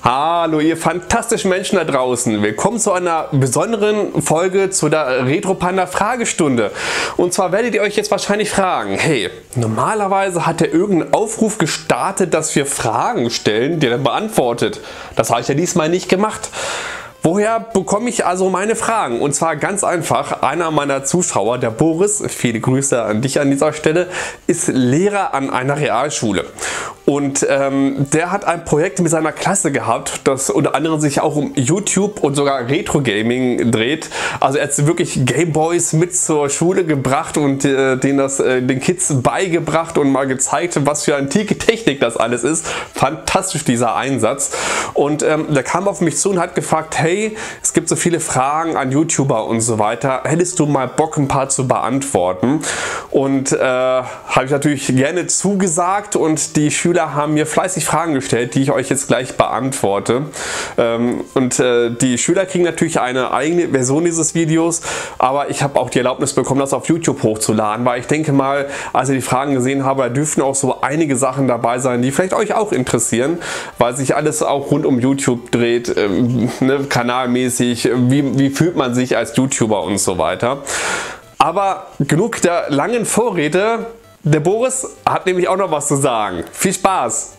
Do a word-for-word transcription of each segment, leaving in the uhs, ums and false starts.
Hallo ihr fantastischen Menschen da draußen, willkommen zu einer besonderen Folge zu der Retro-Panda Fragestunde. Und zwar werdet ihr euch jetzt wahrscheinlich fragen, hey, normalerweise hat er irgendeinen Aufruf gestartet, dass wir Fragen stellen, die er beantwortet. Das habe ich ja diesmal nicht gemacht. Woher bekomme ich also meine Fragen? Und zwar ganz einfach, einer meiner Zuschauer, der Boris, viele Grüße an dich an dieser Stelle, ist Lehrer an einer Realschule. Und ähm, der hat ein Projekt mit seiner Klasse gehabt, das unter anderem sich auch um YouTube und sogar Retro-Gaming dreht. Also er hat wirklich Gameboys mit zur Schule gebracht und äh, denen das äh, den Kids beigebracht und mal gezeigt, was für antike Technik das alles ist. Fantastisch dieser Einsatz. Und ähm, der kam auf mich zu und hat gefragt, hey, es gibt so viele Fragen an YouTuber und so weiter. Hättest du mal Bock, ein paar zu beantworten? Und äh, habe ich natürlich gerne zugesagt und die Schüler haben mir fleißig Fragen gestellt, die ich euch jetzt gleich beantworte. Ähm, und äh, die Schüler kriegen natürlich eine eigene Version dieses Videos, aber ich habe auch die Erlaubnis bekommen, das auf YouTube hochzuladen, weil ich denke mal, als ihr die Fragen gesehen habt, da dürfen auch so einige Sachen dabei sein, die vielleicht euch auch interessieren, weil sich alles auch rund um YouTube dreht, ähm, ne, kanalmäßig, wie, wie fühlt man sich als YouTuber und so weiter. Aber genug der langen Vorrede. Der Boris hat nämlich auch noch was zu sagen. Viel Spaß!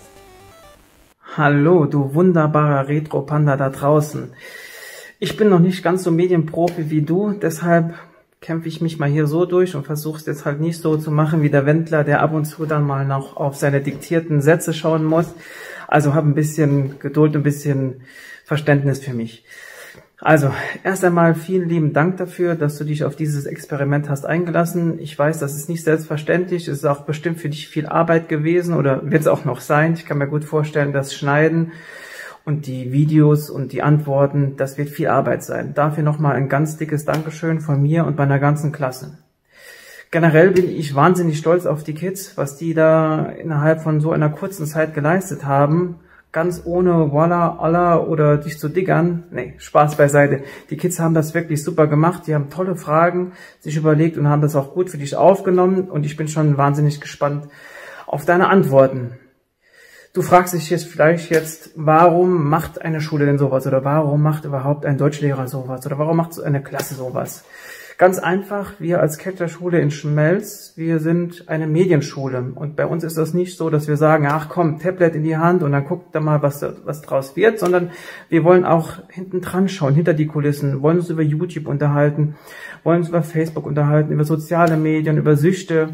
Hallo, du wunderbarer Retro-Panda da draußen. Ich bin noch nicht ganz so Medienprofi wie du, deshalb kämpfe ich mich mal hier so durch und versuche es jetzt halt nicht so zu machen wie der Wendler, der ab und zu dann mal noch auf seine diktierten Sätze schauen muss. Also hab ein bisschen Geduld, ein bisschen Verständnis für mich. Also, erst einmal vielen lieben Dank dafür, dass du dich auf dieses Experiment hast eingelassen. Ich weiß, das ist nicht selbstverständlich. Es ist auch bestimmt für dich viel Arbeit gewesen oder wird es auch noch sein. Ich kann mir gut vorstellen, das Schneiden und die Videos und die Antworten, das wird viel Arbeit sein. Dafür nochmal ein ganz dickes Dankeschön von mir und meiner ganzen Klasse. Generell bin ich wahnsinnig stolz auf die Kids, was die da innerhalb von so einer kurzen Zeit geleistet haben. Ganz ohne Walla, Allah oder dich zu diggern. Nee, Spaß beiseite. Die Kids haben das wirklich super gemacht. Die haben tolle Fragen sich überlegt und haben das auch gut für dich aufgenommen. Und ich bin schon wahnsinnig gespannt auf deine Antworten. Du fragst dich jetzt vielleicht jetzt, warum macht eine Schule denn sowas? Oder warum macht überhaupt ein Deutschlehrer sowas? Oder warum macht so eine Klasse sowas? Ganz einfach, wir als Kettlerschule in Schmelz, wir sind eine Medienschule und bei uns ist das nicht so, dass wir sagen, ach komm, Tablet in die Hand und dann guckt da mal, was, was draus wird, sondern wir wollen auch hinten dran schauen, hinter die Kulissen, wollen uns über YouTube unterhalten, wollen uns über Facebook unterhalten, über soziale Medien, über Süchte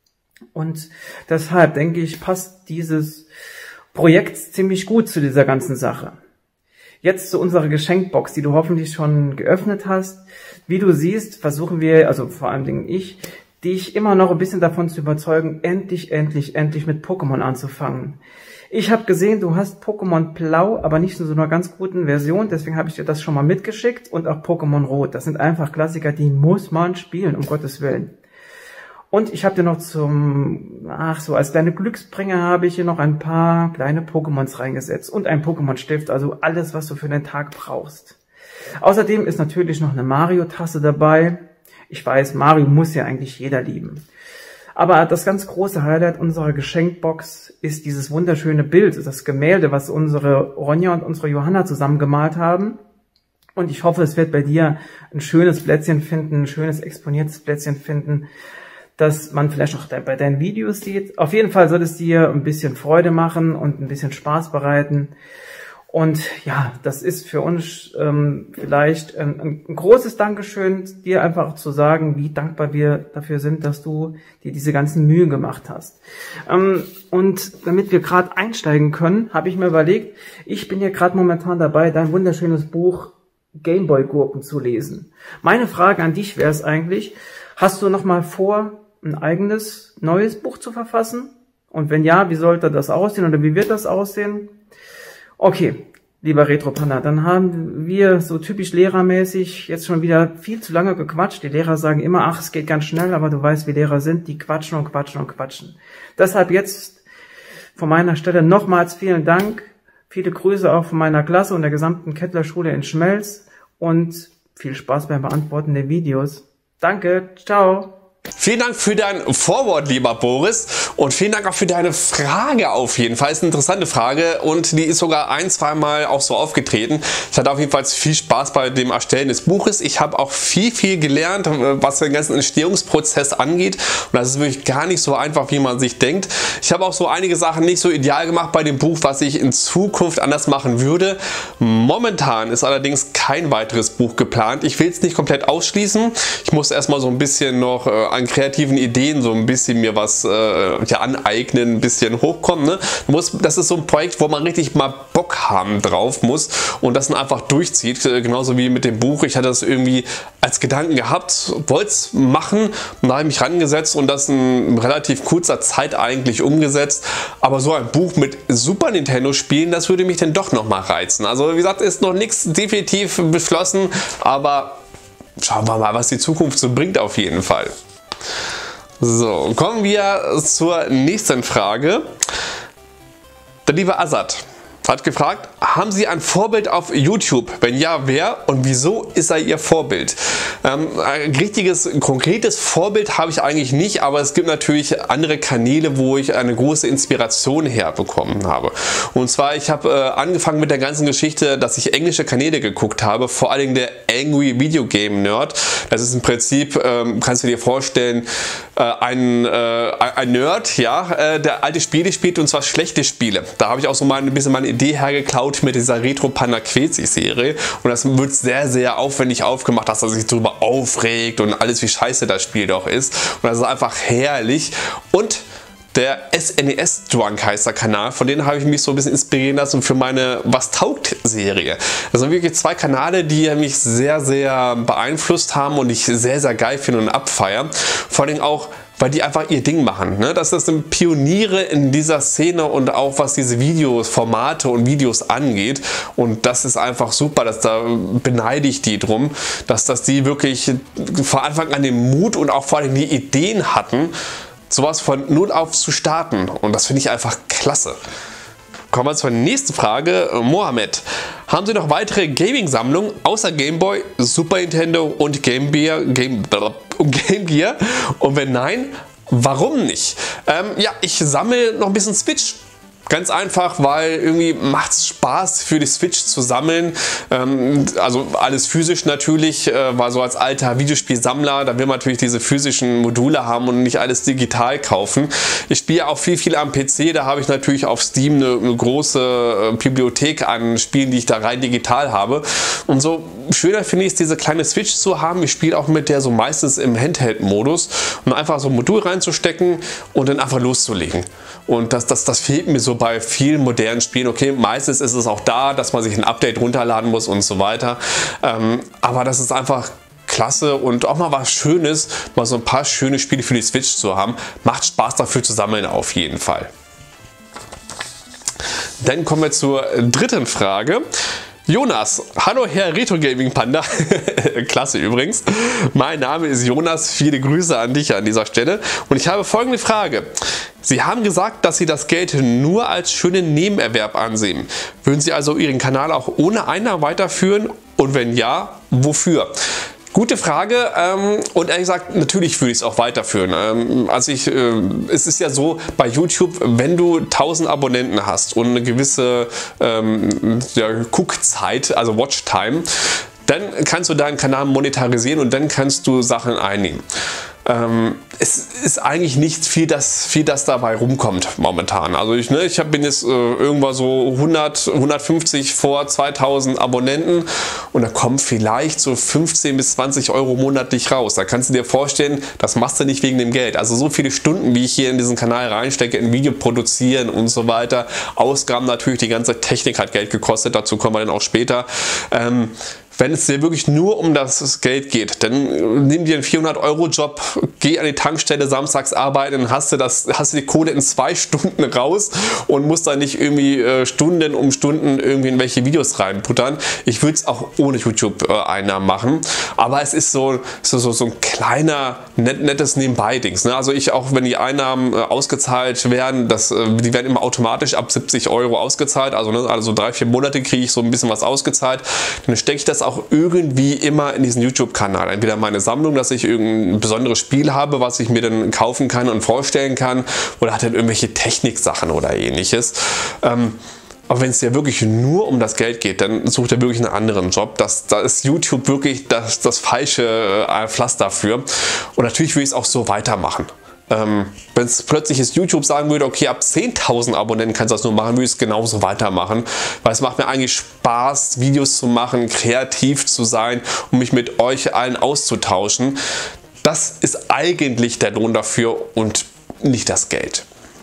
und deshalb denke ich, passt dieses Projekt ziemlich gut zu dieser ganzen Sache. Jetzt zu unserer Geschenkbox, die du hoffentlich schon geöffnet hast. Wie du siehst, versuchen wir, also vor allen Dingen ich, dich immer noch ein bisschen davon zu überzeugen, endlich, endlich, endlich mit Pokémon anzufangen. Ich habe gesehen, du hast Pokémon Blau, aber nicht in so einer ganz guten Version, deswegen habe ich dir das schon mal mitgeschickt und auch Pokémon Rot. Das sind einfach Klassiker, die muss man spielen, um Gottes Willen. Und ich habe dir noch zum, ach so, als kleine Glücksbringer habe ich hier noch ein paar kleine Pokémons reingesetzt und ein Pokémon-Stift, also alles, was du für den Tag brauchst. Außerdem ist natürlich noch eine Mario-Tasse dabei. Ich weiß, Mario muss ja eigentlich jeder lieben. Aber das ganz große Highlight unserer Geschenkbox ist dieses wunderschöne Bild, das Gemälde, was unsere Ronja und unsere Johanna zusammen gemalt haben. Und ich hoffe, es wird bei dir ein schönes Plätzchen finden, ein schönes exponiertes Plätzchen finden, dass man vielleicht auch bei deinen Videos sieht. Auf jeden Fall soll es dir ein bisschen Freude machen und ein bisschen Spaß bereiten. Und ja, das ist für uns ähm, vielleicht ein, ein großes Dankeschön, dir einfach zu sagen, wie dankbar wir dafür sind, dass du dir diese ganzen Mühen gemacht hast. Ähm, und damit wir gerade einsteigen können, habe ich mir überlegt, ich bin ja gerade momentan dabei, dein wunderschönes Buch Gameboy-Gurken zu lesen. Meine Frage an dich wäre es eigentlich, hast du noch mal vor, ein eigenes, neues Buch zu verfassen? Und wenn ja, wie sollte das aussehen oder wie wird das aussehen? Okay, lieber Retro-Panda, dann haben wir so typisch lehrermäßig jetzt schon wieder viel zu lange gequatscht. Die Lehrer sagen immer, ach, es geht ganz schnell, aber du weißt, wie Lehrer sind, die quatschen und quatschen und quatschen. Deshalb jetzt von meiner Stelle nochmals vielen Dank, viele Grüße auch von meiner Klasse und der gesamten Kettlerschule in Schmelz und viel Spaß beim Beantworten der Videos. Danke, ciao! Vielen Dank für dein Vorwort, lieber Boris, und vielen Dank auch für deine Frage auf jeden Fall. Ist eine interessante Frage und die ist sogar ein, zwei Mal auch so aufgetreten. Ich hatte auf jeden Fall viel Spaß bei dem Erstellen des Buches. Ich habe auch viel, viel gelernt, was den ganzen Entstehungsprozess angeht, und das ist wirklich gar nicht so einfach, wie man sich denkt. Ich habe auch so einige Sachen nicht so ideal gemacht bei dem Buch, was ich in Zukunft anders machen würde. Momentan ist allerdings kein weiteres Buch geplant. Ich will es nicht komplett ausschließen. Ich muss erstmal so ein bisschen noch äh, an kreativen Ideen so ein bisschen mir was äh, ja, aneignen, ein bisschen hochkommen. Ne? Muss, das ist so ein Projekt, wo man richtig mal Bock haben drauf muss und das dann einfach durchzieht. Äh, genauso wie mit dem Buch. Ich hatte das irgendwie als Gedanken gehabt, wollte es machen, und da habe ich mich rangesetzt und das in relativ kurzer Zeit eigentlich umgesetzt. Aber so ein Buch mit Super Nintendo Spielen, das würde mich dann doch noch mal reizen. Also wie gesagt, ist noch nichts definitiv beschlossen, aber schauen wir mal, was die Zukunft so bringt auf jeden Fall. So, kommen wir zur nächsten Frage. Der liebe Azad hat gefragt, haben Sie ein Vorbild auf YouTube? Wenn ja, wer und wieso ist er Ihr Vorbild? Ähm, ein richtiges, konkretes Vorbild habe ich eigentlich nicht, aber es gibt natürlich andere Kanäle, wo ich eine große Inspiration herbekommen habe. Und zwar, ich habe äh, angefangen mit der ganzen Geschichte, dass ich englische Kanäle geguckt habe, vor allem der Angry Video Game Nerd. Das ist im Prinzip, ähm, kannst du dir vorstellen, äh, ein, äh, ein Nerd, ja, äh, der alte Spiele spielt, und zwar schlechte Spiele. Da habe ich auch so mal ein bisschen meine Idee hergeklaut mit dieser Retro Panda Quezi Serie, und das wird sehr, sehr aufwendig aufgemacht, dass er sich darüber aufregt und alles, wie scheiße das Spiel doch ist, und das ist einfach herrlich. Und der S N E S Drunk heißt der Kanal, von denen habe ich mich so ein bisschen inspirieren lassen für meine Was taugt Serie. Das sind wirklich zwei Kanäle, die mich sehr, sehr beeinflusst haben und ich sehr, sehr geil finde und abfeiern. Vor allem auch, weil die einfach ihr Ding machen. Ne? Das sind Pioniere in dieser Szene und auch was diese Videos, Formate und Videos angeht. Und das ist einfach super, dass da beneide ich die drum, dass das die wirklich von Anfang an den Mut und auch vor allem die Ideen hatten, sowas von null auf zu starten. Und das finde ich einfach klasse. Kommen wir zur nächsten Frage. Mohammed, haben Sie noch weitere Gaming-Sammlungen außer Game Boy, Super Nintendo und Game Gear? Game, Game Gear? Und wenn nein, warum nicht? Ähm, ja, ich sammle noch ein bisschen Switch. Ganz einfach, weil irgendwie macht es Spaß für die Switch zu sammeln. Ähm, also alles physisch natürlich, äh, war so als alter Videospielsammler, da will man natürlich diese physischen Module haben und nicht alles digital kaufen. Ich spiele auch viel, viel am P C, da habe ich natürlich auf Steam eine, eine große äh, Bibliothek an Spielen, die ich da rein digital habe. Und so schöner finde ich es, diese kleine Switch zu haben. Ich spiele auch mit der so meistens im Handheld-Modus, um einfach so ein Modul reinzustecken und dann einfach loszulegen. Und das, das, das fehlt mir so bei vielen modernen Spielen. Okay, meistens ist es auch da, dass man sich ein Update runterladen muss und so weiter. Ähm, aber das ist einfach klasse und auch mal was Schönes, mal so ein paar schöne Spiele für die Switch zu haben. Macht Spaß dafür zu sammeln auf jeden Fall. Dann kommen wir zur dritten Frage. Jonas, hallo Herr Retro Gaming Panda, klasse übrigens, mein Name ist Jonas, viele Grüße an dich an dieser Stelle und ich habe folgende Frage. Sie haben gesagt, dass Sie das Geld nur als schönen Nebenerwerb ansehen. Würden Sie also Ihren Kanal auch ohne Einnahmen weiterführen und wenn ja, wofür? Gute Frage ähm, und ehrlich gesagt, natürlich würde ich es auch weiterführen. Ähm, also ich, äh, es ist ja so bei YouTube, wenn du tausend Abonnenten hast und eine gewisse ähm, ja, Guckzeit, also Watchtime, dann kannst du deinen Kanal monetarisieren und dann kannst du Sachen einnehmen. Ähm, es ist eigentlich nicht viel, das, viel, das dabei rumkommt momentan. Also ich, ne, ich hab, bin jetzt äh, irgendwann so hundert, hundertfünfzig vor zweitausend Abonnenten und da kommen vielleicht so fünfzehn bis zwanzig Euro monatlich raus. Da kannst du dir vorstellen, das machst du nicht wegen dem Geld. Also so viele Stunden, wie ich hier in diesen Kanal reinstecke, in Video produzieren und so weiter. Ausgaben natürlich, die ganze Technik hat Geld gekostet, dazu kommen wir dann auch später. Ähm, Wenn es dir wirklich nur um das Geld geht, dann nimm dir einen vierhundert Euro Job, geh an die Tankstelle samstags arbeiten, dann hast du, das, hast du die Kohle in zwei Stunden raus und musst dann nicht irgendwie äh, Stunden um Stunden irgendwie in welche Videos reinputtern. Ich würde es auch ohne YouTube-Einnahmen machen. aber es ist so, so, so, so ein kleiner, net, nettes Nebenbei-Dings. Ne? Also ich auch, wenn die Einnahmen äh, ausgezahlt werden, das, äh, die werden immer automatisch ab siebzig Euro ausgezahlt, also, ne, also drei, vier Monate kriege ich so ein bisschen was ausgezahlt, dann stecke ich das auch irgendwie immer in diesen YouTube-Kanal. Entweder meine Sammlung, dass ich irgendein besonderes Spiel habe, was ich mir dann kaufen kann und vorstellen kann, oder hat dann irgendwelche Techniksachen oder ähnliches. Ähm, Aber wenn es dir wirklich nur um das Geld geht, dann sucht er wirklich einen anderen Job. Das, da ist YouTube wirklich das, das falsche äh, Pflaster dafür. Und natürlich will ich es auch so weitermachen. Ähm, wenn es plötzlich jetzt YouTube sagen würde, okay, ab zehntausend Abonnenten kannst du das nur machen, würde ich es genauso weitermachen. Weil es macht mir eigentlich Spaß, Videos zu machen, kreativ zu sein und mich mit euch allen auszutauschen. Das ist eigentlich der Lohn dafür und nicht das Geld.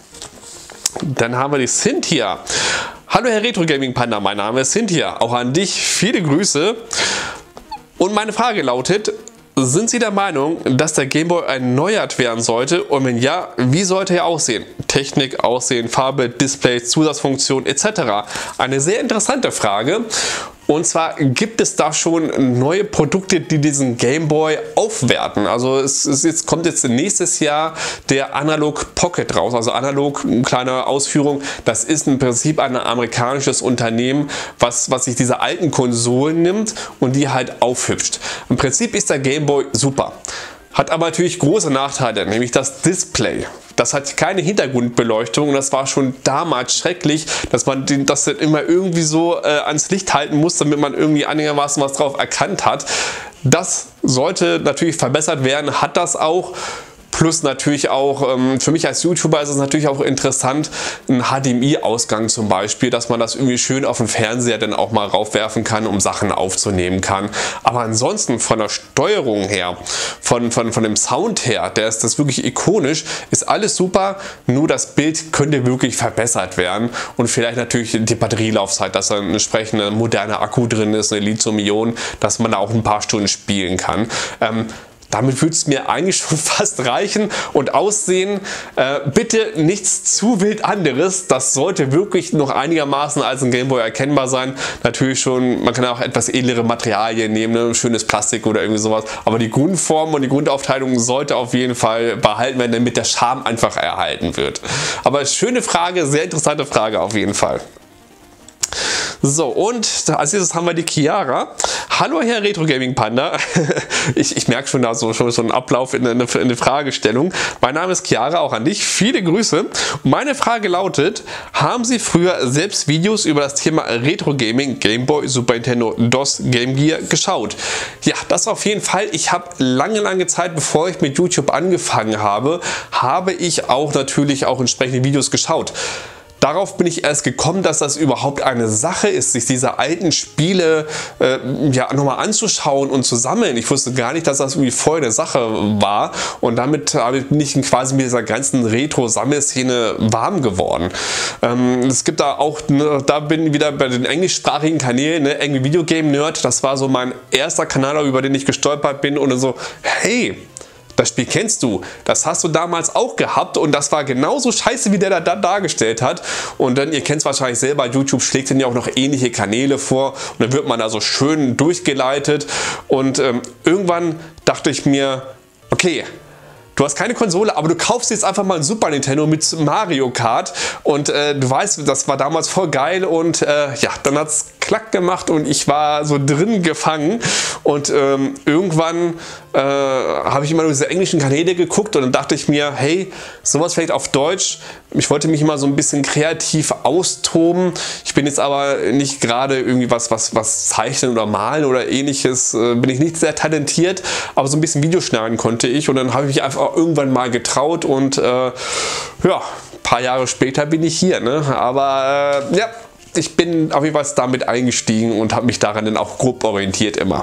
Dann haben wir die Cynthia. Hallo Herr Retro Gaming Panda, mein Name ist Cynthia. Auch an dich viele Grüße. Und meine Frage lautet, sind Sie der Meinung, dass der Game Boy erneuert werden sollte? Und wenn ja, wie sollte er aussehen? Technik, Aussehen, Farbe, Display, Zusatzfunktionen et cetera. Eine sehr interessante Frage. Und zwar gibt es da schon neue Produkte, die diesen Game Boy aufwerten. Also es, es jetzt kommt jetzt nächstes Jahr der Analog Pocket raus. Also Analog, kleine Ausführung, das ist im Prinzip ein amerikanisches Unternehmen, was, was sich diese alten Konsolen nimmt und die halt aufhübscht. Im Prinzip ist der Game Boy super. Hat aber natürlich große Nachteile, nämlich das Display. Das hat keine Hintergrundbeleuchtung und das war schon damals schrecklich, dass man den, das immer irgendwie so äh, ans Licht halten muss, damit man irgendwie einigermaßen was drauf erkannt hat. Das sollte natürlich verbessert werden, hat das auch. Plus natürlich auch, ähm, für mich als YouTuber ist es natürlich auch interessant, ein H D M I-Ausgang zum Beispiel, dass man das irgendwie schön auf den Fernseher dann auch mal raufwerfen kann, um Sachen aufzunehmen kann. Aber ansonsten von der Steuerung her, von, von, von dem Sound her, der ist das wirklich ikonisch, ist alles super, nur das Bild könnte wirklich verbessert werden und vielleicht natürlich die Batterielaufzeit, dass da ein entsprechender moderner Akku drin ist, eine Lithium-Ionen, dass man da auch ein paar Stunden spielen kann. Ähm, Damit würde es mir eigentlich schon fast reichen und aussehen. Äh, bitte nichts zu wild anderes. Das sollte wirklich noch einigermaßen als ein Game Boy erkennbar sein. Natürlich schon, man kann auch etwas edlere Materialien nehmen, ne? Schönes Plastik oder irgendwie sowas. Aber die Grundform und die Grundaufteilung sollte auf jeden Fall behalten werden, damit der Charme einfach erhalten wird. Aber schöne Frage, sehr interessante Frage auf jeden Fall. So, und als nächstes haben wir die Chiara. Hallo Herr Retro Gaming Panda. Ich, ich merke schon da so, schon so einen Ablauf in eine, in eine Fragestellung. Mein Name ist Chiara, auch an dich. Viele Grüße. Und meine Frage lautet, haben Sie früher selbst Videos über das Thema Retro Gaming, Game Boy, Super Nintendo, DOS, Game Gear geschaut? Ja, das auf jeden Fall. Ich habe lange, lange Zeit, bevor ich mit YouTube angefangen habe, habe ich auch natürlich auch entsprechende Videos geschaut. Darauf bin ich erst gekommen, dass das überhaupt eine Sache ist, sich diese alten Spiele äh, ja, nochmal anzuschauen und zu sammeln. Ich wusste gar nicht, dass das irgendwie voll eine Sache war und damit bin ich quasi mit dieser ganzen Retro-Sammelszene warm geworden. Ähm, es gibt da auch, ne, da bin ich wieder bei den englischsprachigen Kanälen, ne, Angry Video Game Nerd, das war so mein erster Kanal, über den ich gestolpert bin und so, hey, das Spiel kennst du, das hast du damals auch gehabt und das war genauso scheiße, wie der da, da dargestellt hat. Und dann, ihr kennt es wahrscheinlich selber, YouTube schlägt dann ja auch noch ähnliche Kanäle vor und dann wird man da so schön durchgeleitet. Und ähm, irgendwann dachte ich mir, okay, du hast keine Konsole, aber du kaufst jetzt einfach mal ein Super Nintendo mit Mario Kart und äh, du weißt, das war damals voll geil und äh, ja, dann hat es klack gemacht und ich war so drin gefangen und ähm, irgendwann äh, habe ich immer nur diese englischen Kanäle geguckt und dann dachte ich mir, hey, sowas vielleicht auf Deutsch. Ich wollte mich immer so ein bisschen kreativ austoben. Ich bin jetzt aber nicht gerade irgendwie was, was, was zeichnen oder malen oder ähnliches, äh, bin ich nicht sehr talentiert, aber so ein bisschen Videos schneiden konnte ich und dann habe ich mich einfach irgendwann mal getraut und äh, ja, ein paar Jahre später bin ich hier, ne? Aber äh, ja, ich bin auf jeden Fall damit eingestiegen und habe mich daran dann auch grob orientiert immer.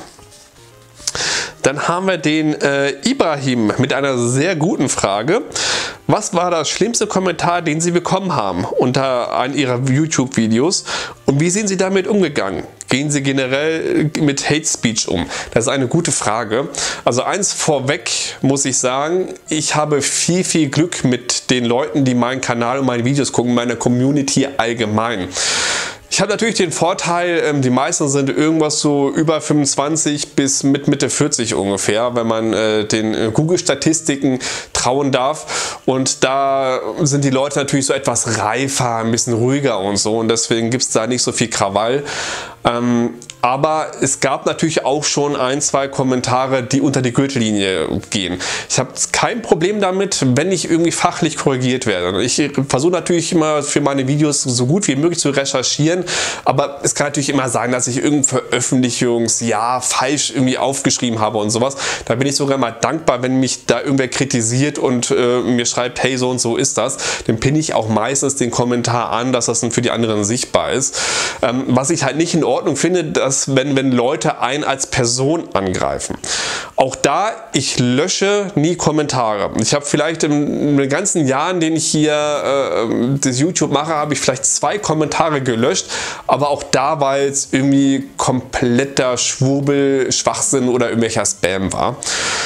Dann haben wir den äh, Ibrahim mit einer sehr guten Frage. Was war das schlimmste Kommentar, den Sie bekommen haben unter einem Ihrer YouTube-Videos und wie sind Sie damit umgegangen? Gehen Sie generell mit Hate Speech um? Das ist eine gute Frage. Also eins vorweg muss ich sagen, ich habe viel, viel Glück mit den Leuten, die meinen Kanal und meine Videos gucken, meiner Community allgemein. Ich habe natürlich den Vorteil, die meisten sind irgendwas so über fünfundzwanzig bis mit Mitte vierzig ungefähr, wenn man den Google-Statistiken trauen darf. Und da sind die Leute natürlich so etwas reifer, ein bisschen ruhiger und so. Und deswegen gibt es da nicht so viel Krawall. Ähm, aber es gab natürlich auch schon ein, zwei Kommentare, die unter die Gürtellinie gehen. Ich habe kein Problem damit, wenn ich irgendwie fachlich korrigiert werde. Ich versuche natürlich immer für meine Videos so gut wie möglich zu recherchieren, aber es kann natürlich immer sein, dass ich irgendein Veröffentlichungsjahr falsch irgendwie aufgeschrieben habe und sowas. Da bin ich sogar mal dankbar, wenn mich da irgendwer kritisiert und äh, mir schreibt, hey, so und so ist das. Dann pinne ich auch meistens den Kommentar an, dass das dann für die anderen sichtbar ist. Ähm, was ich halt nicht in Ordnung finde, dass wenn, wenn Leute einen als Person angreifen. Auch da, ich lösche nie Kommentare. Ich habe vielleicht in den ganzen Jahren, den ich hier äh, das YouTube mache, habe ich vielleicht zwei Kommentare gelöscht, aber auch da, weil es irgendwie kompletter Schwurbel, Schwachsinn oder irgendwelcher Spam war.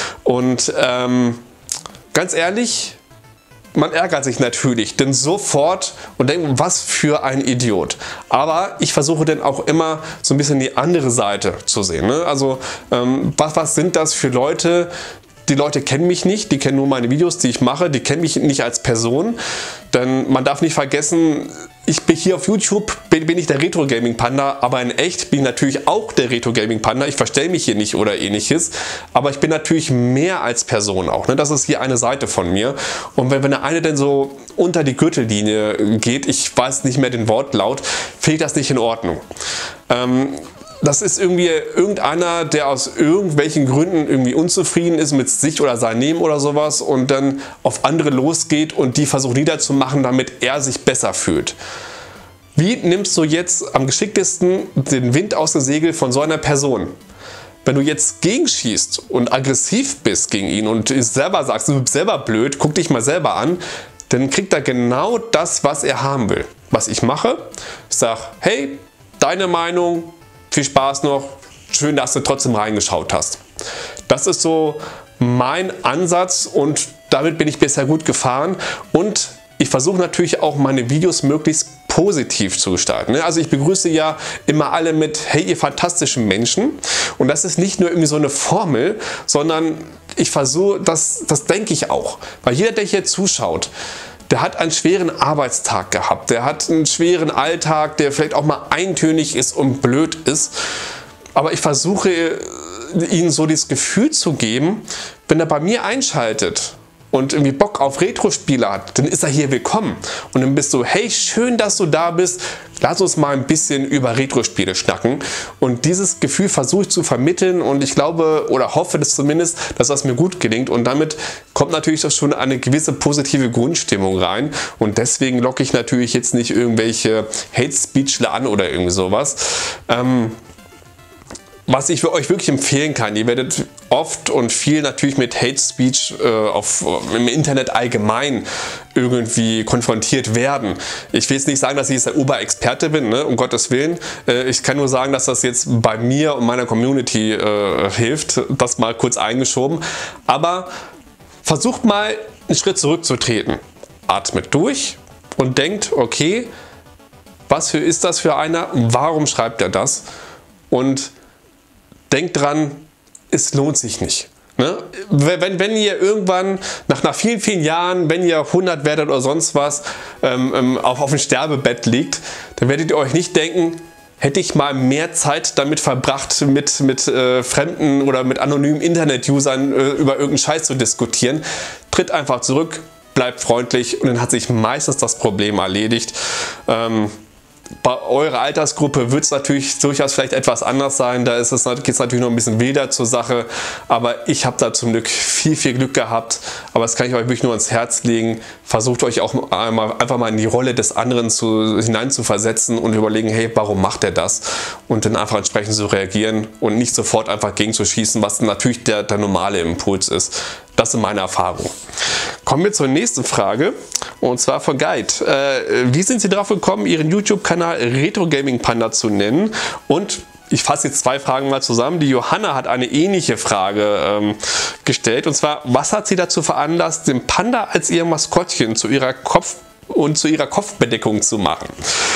Und ähm, ganz ehrlich, man ärgert sich natürlich, denn sofort und denkt, was für ein Idiot. Aber ich versuche dann auch immer so ein bisschen die andere Seite zu sehen. Ne? Also ähm, was, was sind das für Leute? Die Leute kennen mich nicht, die kennen nur meine Videos, die ich mache, die kennen mich nicht als Person. Denn man darf nicht vergessen, ich bin hier auf YouTube, bin, bin ich der Retro Gaming Panda, aber in echt bin ich natürlich auch der Retro Gaming Panda. Ich verstelle mich hier nicht oder ähnliches, aber ich bin natürlich mehr als Person auch. Ne? Das ist hier eine Seite von mir. Und wenn, wenn der eine denn so unter die Gürtellinie geht, ich weiß nicht mehr den Wortlaut, finde ich das nicht in Ordnung. Ähm, Das ist irgendwie irgendeiner, der aus irgendwelchen Gründen irgendwie unzufrieden ist mit sich oder seinem Leben oder sowas und dann auf andere losgeht und die versucht niederzumachen, damit er sich besser fühlt. Wie nimmst du jetzt am geschicktesten den Wind aus dem Segel von so einer Person? Wenn du jetzt gegenschießt und aggressiv bist gegen ihn und selber sagst, du bist selber blöd, guck dich mal selber an, dann kriegt er genau das, was er haben will. Was ich mache, ich sage, hey, deine Meinung, viel Spaß noch, schön, dass du trotzdem reingeschaut hast. Das ist so mein Ansatz und damit bin ich bisher gut gefahren und ich versuche natürlich auch meine Videos möglichst positiv zu gestalten. Also ich begrüße ja immer alle mit, hey ihr fantastischen Menschen, und das ist nicht nur irgendwie so eine Formel, sondern ich versuche, das, das denke ich auch, weil jeder, der hier zuschaut, der hat einen schweren Arbeitstag gehabt, der hat einen schweren Alltag, der vielleicht auch mal eintönig ist und blöd ist. Aber ich versuche ihnen so das Gefühl zu geben, wenn er bei mir einschaltet und irgendwie Bock auf Retro-Spiele hat, dann ist er hier willkommen. Und dann bist du, hey, schön, dass du da bist, lass uns mal ein bisschen über Retro-Spiele schnacken. Und dieses Gefühl versuche ich zu vermitteln und ich glaube oder hoffe das zumindest, dass das mir gut gelingt. Und damit kommt natürlich auch schon eine gewisse positive Grundstimmung rein. Und deswegen locke ich natürlich jetzt nicht irgendwelche Hate-Speechler an oder irgendwie sowas. Ähm, Was ich für euch wirklich empfehlen kann, ihr werdet oft und viel natürlich mit Hate Speech äh, auf, im Internet allgemein irgendwie konfrontiert werden. Ich will jetzt nicht sagen, dass ich jetzt der Oberexperte bin, ne? Um Gottes Willen. Äh, ich kann nur sagen, dass das jetzt bei mir und meiner Community äh, hilft. Das mal kurz eingeschoben. Aber versucht mal einen Schritt zurückzutreten. Atmet durch und denkt, okay, was für ist das für einer? Warum schreibt er das? Und denkt dran, es lohnt sich nicht. Ne? Wenn, wenn ihr irgendwann nach, nach vielen, vielen Jahren, wenn ihr hundert werdet oder sonst was, ähm, auf, auf dem Sterbebett liegt, dann werdet ihr euch nicht denken, hätte ich mal mehr Zeit damit verbracht, mit, mit äh, fremden oder mit anonymen Internet-Usern äh, über irgendeinen Scheiß zu diskutieren. Tritt einfach zurück, bleibt freundlich und dann hat sich meistens das Problem erledigt. Ähm, Bei eurer Altersgruppe wird es natürlich durchaus vielleicht etwas anders sein, da ist es geht's natürlich noch ein bisschen wilder zur Sache, aber ich habe da zum Glück viel, viel Glück gehabt, aber das kann ich euch wirklich nur ans Herz legen. Versucht euch auch einmal, einfach mal in die Rolle des anderen zu, hinein zu versetzen und überlegen, hey, warum macht er das? Und dann einfach entsprechend zu reagieren und nicht sofort einfach gegenzuschießen, was natürlich der, der normale Impuls ist. Das sind meine Erfahrungen. Kommen wir zur nächsten Frage, und zwar von Guide. Äh, wie sind Sie darauf gekommen, Ihren YouTube-Kanal Retro Gaming Panda zu nennen? Und ich fasse jetzt zwei Fragen mal zusammen. Die Johanna hat eine ähnliche Frage ähm, gestellt, und zwar, was hat Sie dazu veranlasst, den Panda als Ihr Maskottchen zu Ihrer Kopf und zu ihrer Kopfbedeckung zu machen.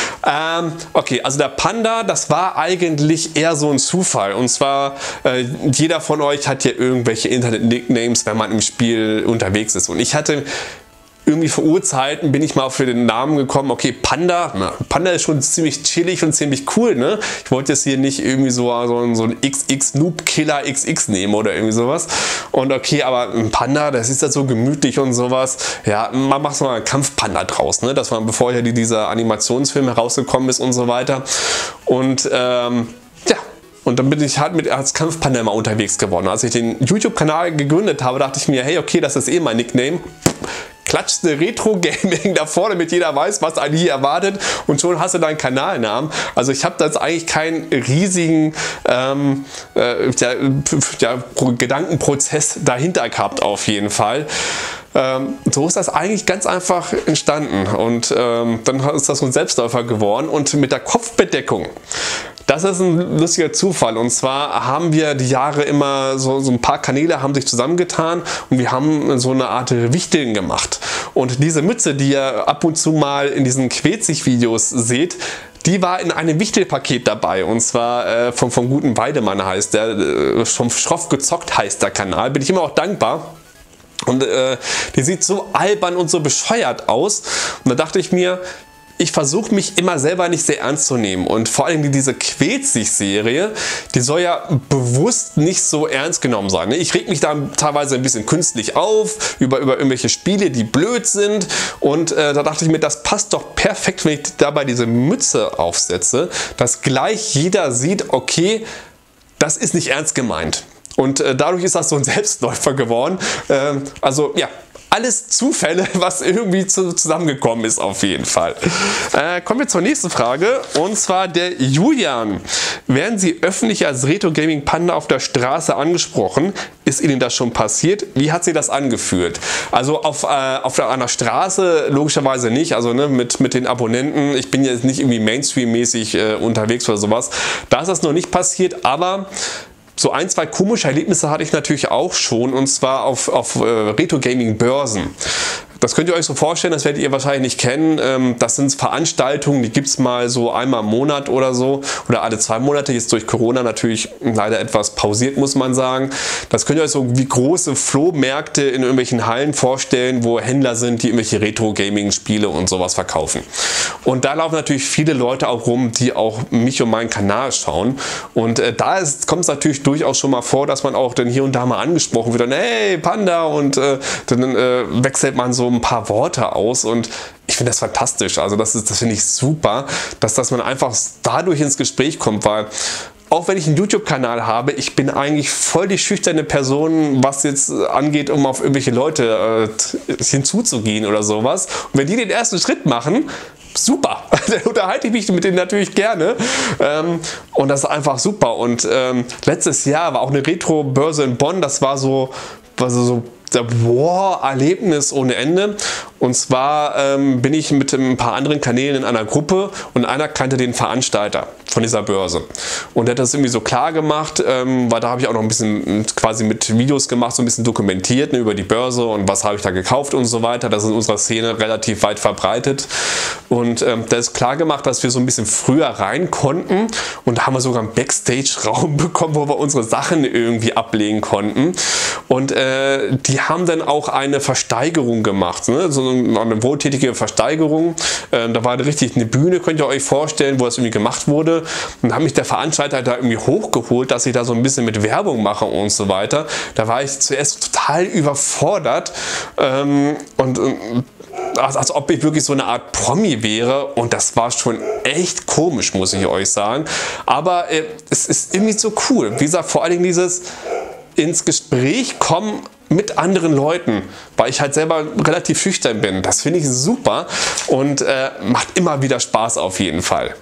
Ähm, okay, also der Panda, das war eigentlich eher so ein Zufall. Und zwar, äh, jeder von euch hat ja irgendwelche Internet-Nicknames, wenn man im Spiel unterwegs ist. Und ich hatte irgendwie vor Urzeiten bin ich mal für den Namen gekommen, okay, Panda, na, Panda ist schon ziemlich chillig und ziemlich cool, ne? Ich wollte jetzt hier nicht irgendwie so, so, so ein X X Noob Killer X X nehmen oder irgendwie sowas. Und okay, aber ein Panda, das ist ja so gemütlich und sowas. Ja, man macht so mal einen Kampfpanda draus, ne? Das war bevor ja dieser Animationsfilm herausgekommen ist und so weiter. Und ähm, ja. Und dann bin ich halt mit als Kampfpanda immer unterwegs geworden. Als ich den YouTube-Kanal gegründet habe, dachte ich mir, hey, okay, das ist eh mein Nickname. Klatschte Retro-Gaming davor, damit jeder weiß, was einen hier erwartet, und schon hast du deinen Kanalnamen. Also ich habe da jetzt eigentlich keinen riesigen ähm, äh, ja, ja, Gedankenprozess dahinter gehabt auf jeden Fall. Ähm, so ist das eigentlich ganz einfach entstanden, und ähm, dann ist das so ein Selbstläufer geworden. Und mit der Kopfbedeckung, das ist ein lustiger Zufall, und zwar haben wir die Jahre immer so, so ein paar Kanäle haben sich zusammengetan und wir haben so eine Art Wichteln gemacht. Und diese Mütze, die ihr ab und zu mal in diesen Quetzig-Videos seht, die war in einem Wichtelpaket dabei, und zwar äh, vom, vom guten Weidemann heißt der, äh, vom Schroff gezockt heißt der Kanal, bin ich immer auch dankbar. Und äh, die sieht so albern und so bescheuert aus, und da dachte ich mir, ich versuche mich immer selber nicht sehr ernst zu nehmen, und vor allem diese Quetzig-Serie, die soll ja bewusst nicht so ernst genommen sein. Ne? Ich reg mich da teilweise ein bisschen künstlich auf über, über irgendwelche Spiele, die blöd sind, und äh, da dachte ich mir, das passt doch perfekt, wenn ich dabei diese Mütze aufsetze, dass gleich jeder sieht, okay, das ist nicht ernst gemeint. Und äh, dadurch ist das so ein Selbstläufer geworden. Äh, also ja, alles Zufälle, was irgendwie zu, zusammengekommen ist auf jeden Fall. Äh, kommen wir zur nächsten Frage, und zwar der Julian. Werden Sie öffentlich als Retro Gaming Panda auf der Straße angesprochen? Ist Ihnen das schon passiert? Wie hat sich das angefühlt? Also auf, äh, auf einer Straße logischerweise nicht, also ne, mit, mit den Abonnenten. Ich bin jetzt nicht irgendwie Mainstream-mäßig äh, unterwegs oder sowas. Da ist das noch nicht passiert, aber so ein, zwei komische Erlebnisse hatte ich natürlich auch schon, und zwar auf, auf äh, Retro-Gaming-Börsen. Das könnt ihr euch so vorstellen, das werdet ihr wahrscheinlich nicht kennen. Das sind Veranstaltungen, die gibt es mal so einmal im Monat oder so, oder alle zwei Monate, jetzt durch Corona natürlich leider etwas pausiert, muss man sagen. Das könnt ihr euch so wie große Flohmärkte in irgendwelchen Hallen vorstellen, wo Händler sind, die irgendwelche Retro-Gaming-Spiele und sowas verkaufen. Und da laufen natürlich viele Leute auch rum, die auch mich und meinen Kanal schauen. Und äh, da kommt es natürlich durchaus schon mal vor, dass man auch dann hier und da mal angesprochen wird, dann, hey Panda, und äh, dann äh, wechselt man so ein paar Worte aus, und ich finde das fantastisch. Also das ist, das finde ich super, dass, dass man einfach dadurch ins Gespräch kommt, weil auch wenn ich einen YouTube-Kanal habe, ich bin eigentlich voll die schüchterne Person, was jetzt angeht, um auf irgendwelche Leute äh, hinzuzugehen oder sowas. Und wenn die den ersten Schritt machen, super, dann unterhalte ich mich mit denen natürlich gerne, ähm, und das ist einfach super. Und ähm, letztes Jahr war auch eine Retro-Börse in Bonn, das war so, war so, so der Wow-Erlebnis ohne Ende. Und zwar ähm, bin ich mit ein paar anderen Kanälen in einer Gruppe, und einer kannte den Veranstalter von dieser Börse. Und der hat das irgendwie so klar gemacht, ähm, weil da habe ich auch noch ein bisschen quasi mit Videos gemacht, so ein bisschen dokumentiert, ne, über die Börse und was habe ich da gekauft und so weiter. Das ist in unserer Szene relativ weit verbreitet. Und ähm, der ist klar gemacht, dass wir so ein bisschen früher rein konnten, und da haben wir sogar einen Backstage-Raum bekommen, wo wir unsere Sachen irgendwie ablegen konnten. Und äh, die haben dann auch eine Versteigerung gemacht, ne? So eine wohltätige Versteigerung. Ähm, da war richtig eine Bühne, könnt ihr euch vorstellen, wo das irgendwie gemacht wurde. Und da hat mich der Veranstalter da irgendwie hochgeholt, dass ich da so ein bisschen mit Werbung mache und so weiter. Da war ich zuerst total überfordert, ähm, und, und als, als ob ich wirklich so eine Art Promi wäre, und das war schon echt komisch, muss ich euch sagen. Aber äh, es ist irgendwie so cool. Wie gesagt, vor allen Dingen dieses ins Gespräch kommen mit anderen Leuten, weil ich halt selber relativ schüchtern bin. Das finde ich super und äh, macht immer wieder Spaß auf jeden Fall.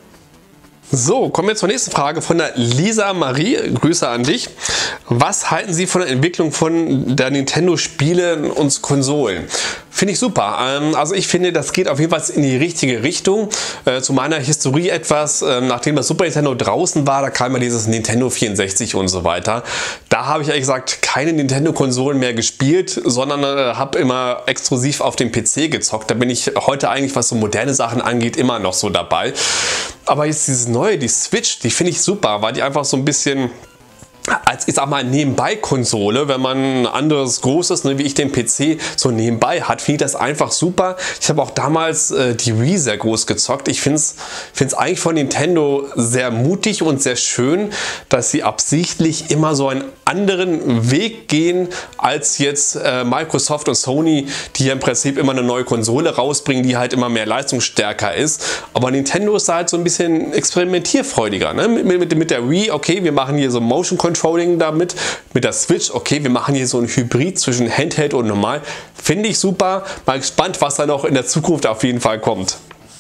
So, kommen wir zur nächsten Frage von der Lisa Marie. Grüße an dich. Was halten Sie von der Entwicklung von der Nintendo-Spiele und Konsolen? finde ich super. Ähm, also ich finde, das geht auf jeden Fall in die richtige Richtung. Äh, zu meiner Historie etwas, äh, nachdem das Super Nintendo draußen war, da kam ja dieses Nintendo vierundsechzig und so weiter. Da habe ich ehrlich gesagt keine Nintendo-Konsolen mehr gespielt, sondern äh, habe immer exklusiv auf dem P C gezockt. Da bin ich heute eigentlich, was so moderne Sachen angeht, immer noch so dabei. Aber jetzt dieses neue, die Switch, die finde ich super, weil die einfach so ein bisschen als, ich sag mal, Nebenbei-Konsole, wenn man ein anderes großes, ne, wie ich den P C, so nebenbei hat, finde ich das einfach super. Ich habe auch damals äh, die Wii sehr groß gezockt. Ich finde es eigentlich von Nintendo sehr mutig und sehr schön, dass sie absichtlich immer so einen anderen Weg gehen als jetzt äh, Microsoft und Sony, die ja im Prinzip immer eine neue Konsole rausbringen, die halt immer mehr leistungsstärker ist. Aber Nintendo ist halt so ein bisschen experimentierfreudiger. Ne? Mit, mit, mit der Wii, okay, wir machen hier so Motion Controlling damit, mit der Switch, okay, wir machen hier so ein Hybrid zwischen Handheld und normal. Finde ich super. Mal gespannt, was da noch in der Zukunft auf jeden Fall kommt.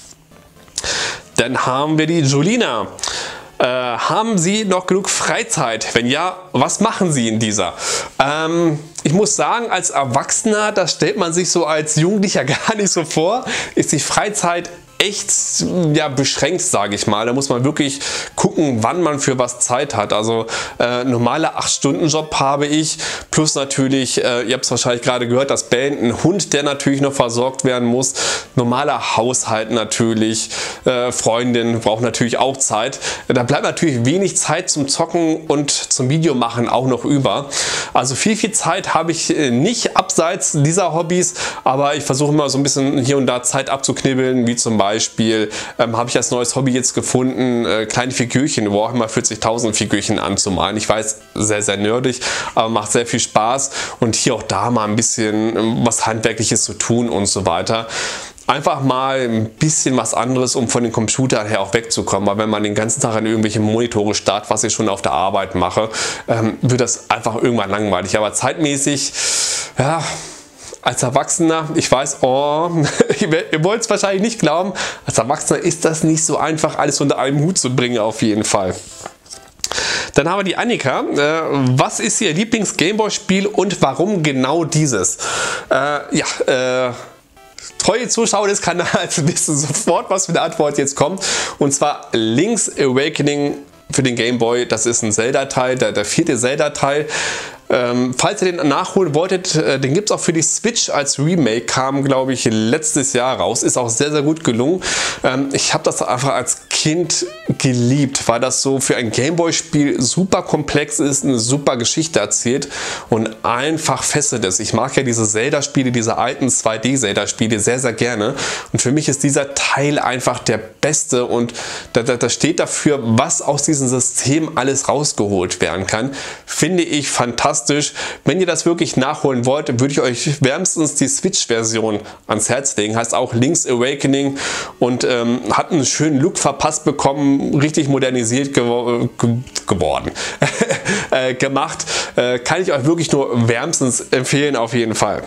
Dann haben wir die Julina. Äh, haben Sie noch genug Freizeit? Wenn ja, was machen Sie in dieser? Ähm, ich muss sagen, als Erwachsener, das stellt man sich so als Jugendlicher gar nicht so vor, ist die Freizeit echt ja, beschränkt, sage ich mal. Da muss man wirklich gucken, wann man für was Zeit hat. Also äh, normaler acht Stunden Job habe ich, plus natürlich, äh, ihr habt es wahrscheinlich gerade gehört, das Band, ein Hund, der natürlich noch versorgt werden muss, normaler Haushalt natürlich, äh, Freundin braucht natürlich auch Zeit. Da bleibt natürlich wenig Zeit zum Zocken und zum Videomachen auch noch über. Also viel, viel Zeit habe ich nicht abseits dieser Hobbys, aber ich versuche immer so ein bisschen hier und da Zeit abzuknibbeln, wie zum Beispiel Beispiel ähm, habe ich als neues Hobby jetzt gefunden, äh, kleine Figürchen, Warhammer vierzigtausend Figürchen anzumalen. Ich weiß, sehr, sehr nerdig, aber macht sehr viel Spaß und hier auch da mal ein bisschen ähm, was Handwerkliches zu tun und so weiter. Einfach mal ein bisschen was anderes, um von den Computern her auch wegzukommen, weil wenn man den ganzen Tag an irgendwelche Monitore starrt, was ich schon auf der Arbeit mache, ähm, wird das einfach irgendwann langweilig. Aber zeitmäßig, ja, als Erwachsener, ich weiß, oh, ihr wollt es wahrscheinlich nicht glauben, als Erwachsener ist das nicht so einfach, alles unter einen Hut zu bringen, auf jeden Fall. Dann haben wir die Annika. Äh, was ist ihr Lieblings-Gameboy-Spiel und warum genau dieses? Äh, ja, äh, treue Zuschauer des Kanals wissen sofort, was für eine Antwort jetzt kommt. Und zwar Link's Awakening für den Game Boy. Das ist ein Zelda-Teil, der, der vierte Zelda-Teil. Ähm, falls ihr den nachholen wolltet, äh, den gibt es auch für die Switch als Remake, kam glaube ich letztes Jahr raus, ist auch sehr sehr gut gelungen. Ähm, ich habe das einfach als Kind geliebt, weil das so für ein Gameboy-Spiel super komplex ist, eine super Geschichte erzählt und einfach fesselt ist. Ich mag ja diese Zelda-Spiele, diese alten zwei D Zelda-Spiele sehr sehr gerne und für mich ist dieser Teil einfach der beste und da, da, da steht dafür, was aus diesem System alles rausgeholt werden kann. Finde ich fantastisch. Wenn ihr das wirklich nachholen wollt, würde ich euch wärmstens die Switch-Version ans Herz legen. Heißt auch Link's Awakening und ähm, hat einen schönen Look verpasst bekommen, richtig modernisiert gewo ge geworden, äh, gemacht. Äh, kann ich euch wirklich nur wärmstens empfehlen, auf jeden Fall.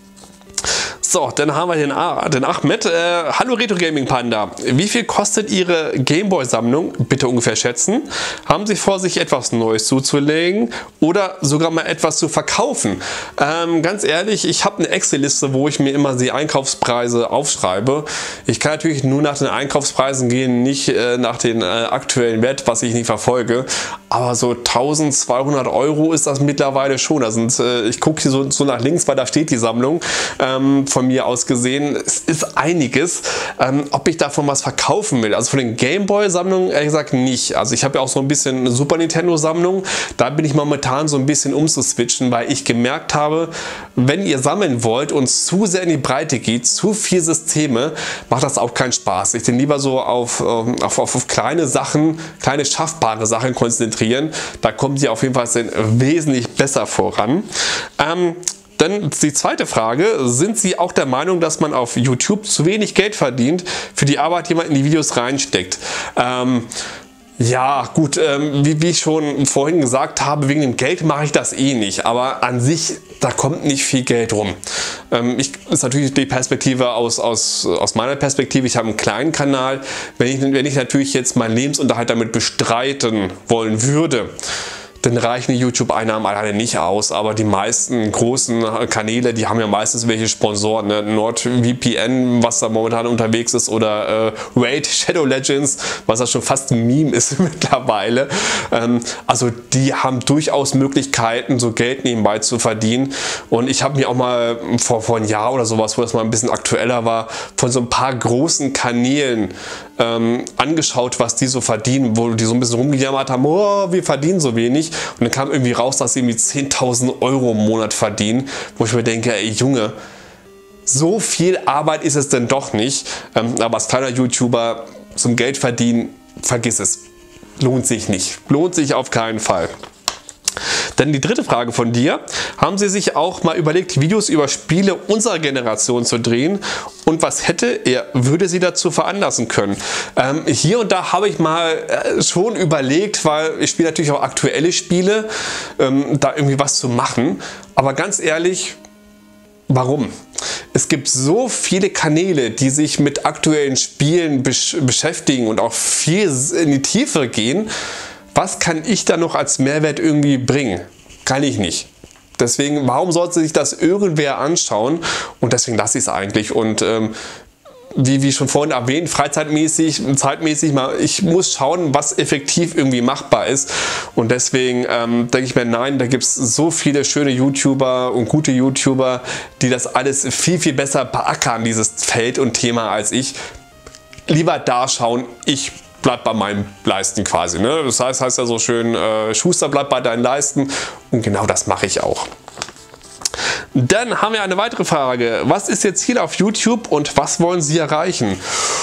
So, dann haben wir den, A den Ahmed. Äh, Hallo Retro Gaming Panda. Wie viel kostet Ihre Gameboy-Sammlung? Bitte ungefähr schätzen. Haben Sie vor, sich etwas Neues zuzulegen oder sogar mal etwas zu verkaufen? Ähm, ganz ehrlich, ich habe eine Excel-Liste, wo ich mir immer die Einkaufspreise aufschreibe. Ich kann natürlich nur nach den Einkaufspreisen gehen, nicht äh, nach den äh, aktuellen Wert, was ich nicht verfolge. Aber so eintausendzweihundert Euro ist das mittlerweile schon. Da sind, äh, ich gucke hier so, so nach links, weil da steht die Sammlung. Ähm, von mir aus gesehen, es ist einiges. Ähm, ob ich davon was verkaufen will, also von den Gameboy-Sammlungen ehrlich gesagt nicht. Also ich habe ja auch so ein bisschen eine Super Nintendo-Sammlung. Da bin ich momentan so ein bisschen umzuswitchen, weil ich gemerkt habe, wenn ihr sammeln wollt und zu sehr in die Breite geht, zu viele Systeme, macht das auch keinen Spaß. Ich bin lieber so auf, auf, auf, auf kleine Sachen, kleine schaffbare Sachen konzentrieren. Da kommt ihr auf jeden Fall wesentlich besser voran. Ähm, Dann die zweite Frage, sind Sie auch der Meinung, dass man auf YouTube zu wenig Geld verdient für die Arbeit, die man in die Videos reinsteckt? Ähm, ja gut, ähm, wie, wie ich schon vorhin gesagt habe, wegen dem Geld mache ich das eh nicht, aber an sich, da kommt nicht viel Geld rum. Ähm, ich, das ist natürlich die Perspektive aus, aus, aus meiner Perspektive, ich habe einen kleinen Kanal, wenn ich, wenn ich natürlich jetzt meinen Lebensunterhalt damit bestreiten wollen würde, dann reichen die YouTube-Einnahmen alleine nicht aus. Aber die meisten großen Kanäle, die haben ja meistens welche Sponsoren, ne? NordVPN, was da momentan unterwegs ist, oder äh, Raid Shadow Legends, was ja schon fast ein Meme ist mittlerweile. Ähm, also die haben durchaus Möglichkeiten, so Geld nebenbei zu verdienen. Und ich habe mir auch mal vor, vor einem Jahr oder sowas, wo das mal ein bisschen aktueller war, von so ein paar großen Kanälen ähm, angeschaut, was die so verdienen, wo die so ein bisschen rumgejammert haben, oh, wir verdienen so wenig. Und dann kam irgendwie raus, dass sie irgendwie zehntausend Euro im Monat verdienen, wo ich mir denke, ey Junge, so viel Arbeit ist es denn doch nicht. Ähm, aber als kleiner YouTuber zum Geld verdienen, vergiss es. Lohnt sich nicht. Lohnt sich auf keinen Fall. Dann die dritte Frage von dir. Haben Sie sich auch mal überlegt, Videos über Spiele unserer Generation zu drehen? Und was hätte er, würde Sie dazu veranlassen können? Ähm, hier und da habe ich mal äh, schon überlegt, weil ich spiele natürlich auch aktuelle Spiele, ähm, da irgendwie was zu machen. Aber ganz ehrlich, warum? Es gibt so viele Kanäle, die sich mit aktuellen Spielen besch beschäftigen und auch viel in die Tiefe gehen. Was kann ich da noch als Mehrwert irgendwie bringen? Kann ich nicht. Deswegen, warum sollte sich das irgendwer anschauen? Und deswegen lasse ich es eigentlich. Und ähm, wie, wie schon vorhin erwähnt, freizeitmäßig, zeitmäßig, mal, ich muss schauen, was effektiv irgendwie machbar ist. Und deswegen ähm, denke ich mir, nein, da gibt es so viele schöne YouTuber und gute YouTuber, die das alles viel, viel besser beackern, dieses Feld und Thema, als ich. Lieber da schauen, ich bleibt bei meinen Leisten quasi. Ne? Das heißt, heißt ja so schön, äh, Schuster bleibt bei deinen Leisten, und genau das mache ich auch. Dann haben wir eine weitere Frage. Was ist Ihr Ziel auf YouTube und was wollen Sie erreichen?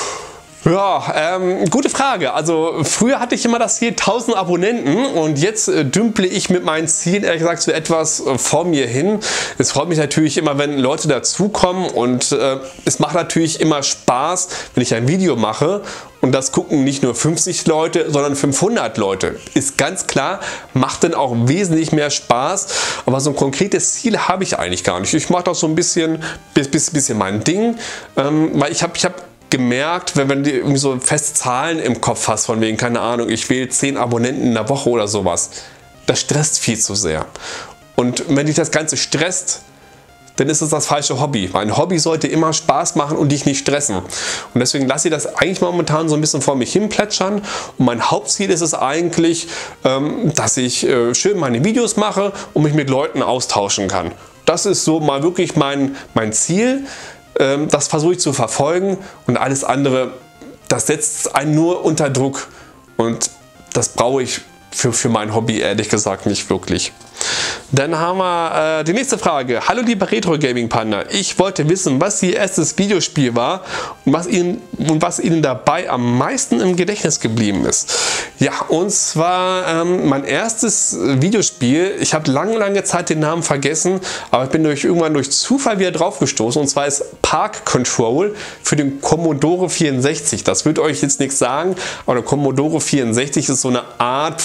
Ja, ähm, gute Frage. Also früher hatte ich immer das Ziel tausend Abonnenten, und jetzt äh, dümple ich mit meinen Zielen ehrlich gesagt so etwas äh, vor mir hin. Es freut mich natürlich immer, wenn Leute dazukommen, und äh, es macht natürlich immer Spaß, wenn ich ein Video mache und das gucken nicht nur fünfzig Leute, sondern fünfhundert Leute. Ist ganz klar, macht dann auch wesentlich mehr Spaß, aber so ein konkretes Ziel habe ich eigentlich gar nicht. Ich mache doch so ein bisschen, bisschen, bisschen mein Ding, ähm, weil ich habe ich habe gemerkt, wenn, wenn du irgendwie so feste Zahlen im Kopf hast, von wegen, keine Ahnung, ich will zehn Abonnenten in der Woche oder sowas, das stresst viel zu sehr. Und wenn dich das Ganze stresst, dann ist es das falsche Hobby. Ein Hobby sollte immer Spaß machen und dich nicht stressen. Und deswegen lasse ich das eigentlich momentan so ein bisschen vor mich hin plätschern. Und mein Hauptziel ist es eigentlich, dass ich schön meine Videos mache und mich mit Leuten austauschen kann. Das ist so mal wirklich mein, mein Ziel. Das versuche ich zu verfolgen, und alles andere, das setzt einen nur unter Druck, und das brauche ich für, für mein Hobby ehrlich gesagt nicht wirklich. Dann haben wir äh, die nächste Frage. Hallo lieber Retro Gaming Panda, ich wollte wissen, was Ihr erstes Videospiel war und was Ihnen, und was Ihnen dabei am meisten im Gedächtnis geblieben ist. Ja, und zwar ähm, mein erstes Videospiel, ich habe lange, lange Zeit den Namen vergessen, aber ich bin durch, irgendwann durch Zufall wieder drauf gestoßen, und zwar ist Park Control für den Commodore vierundsechzig. Das wird euch jetzt nichts sagen, aber der Commodore vierundsechzig ist so eine Art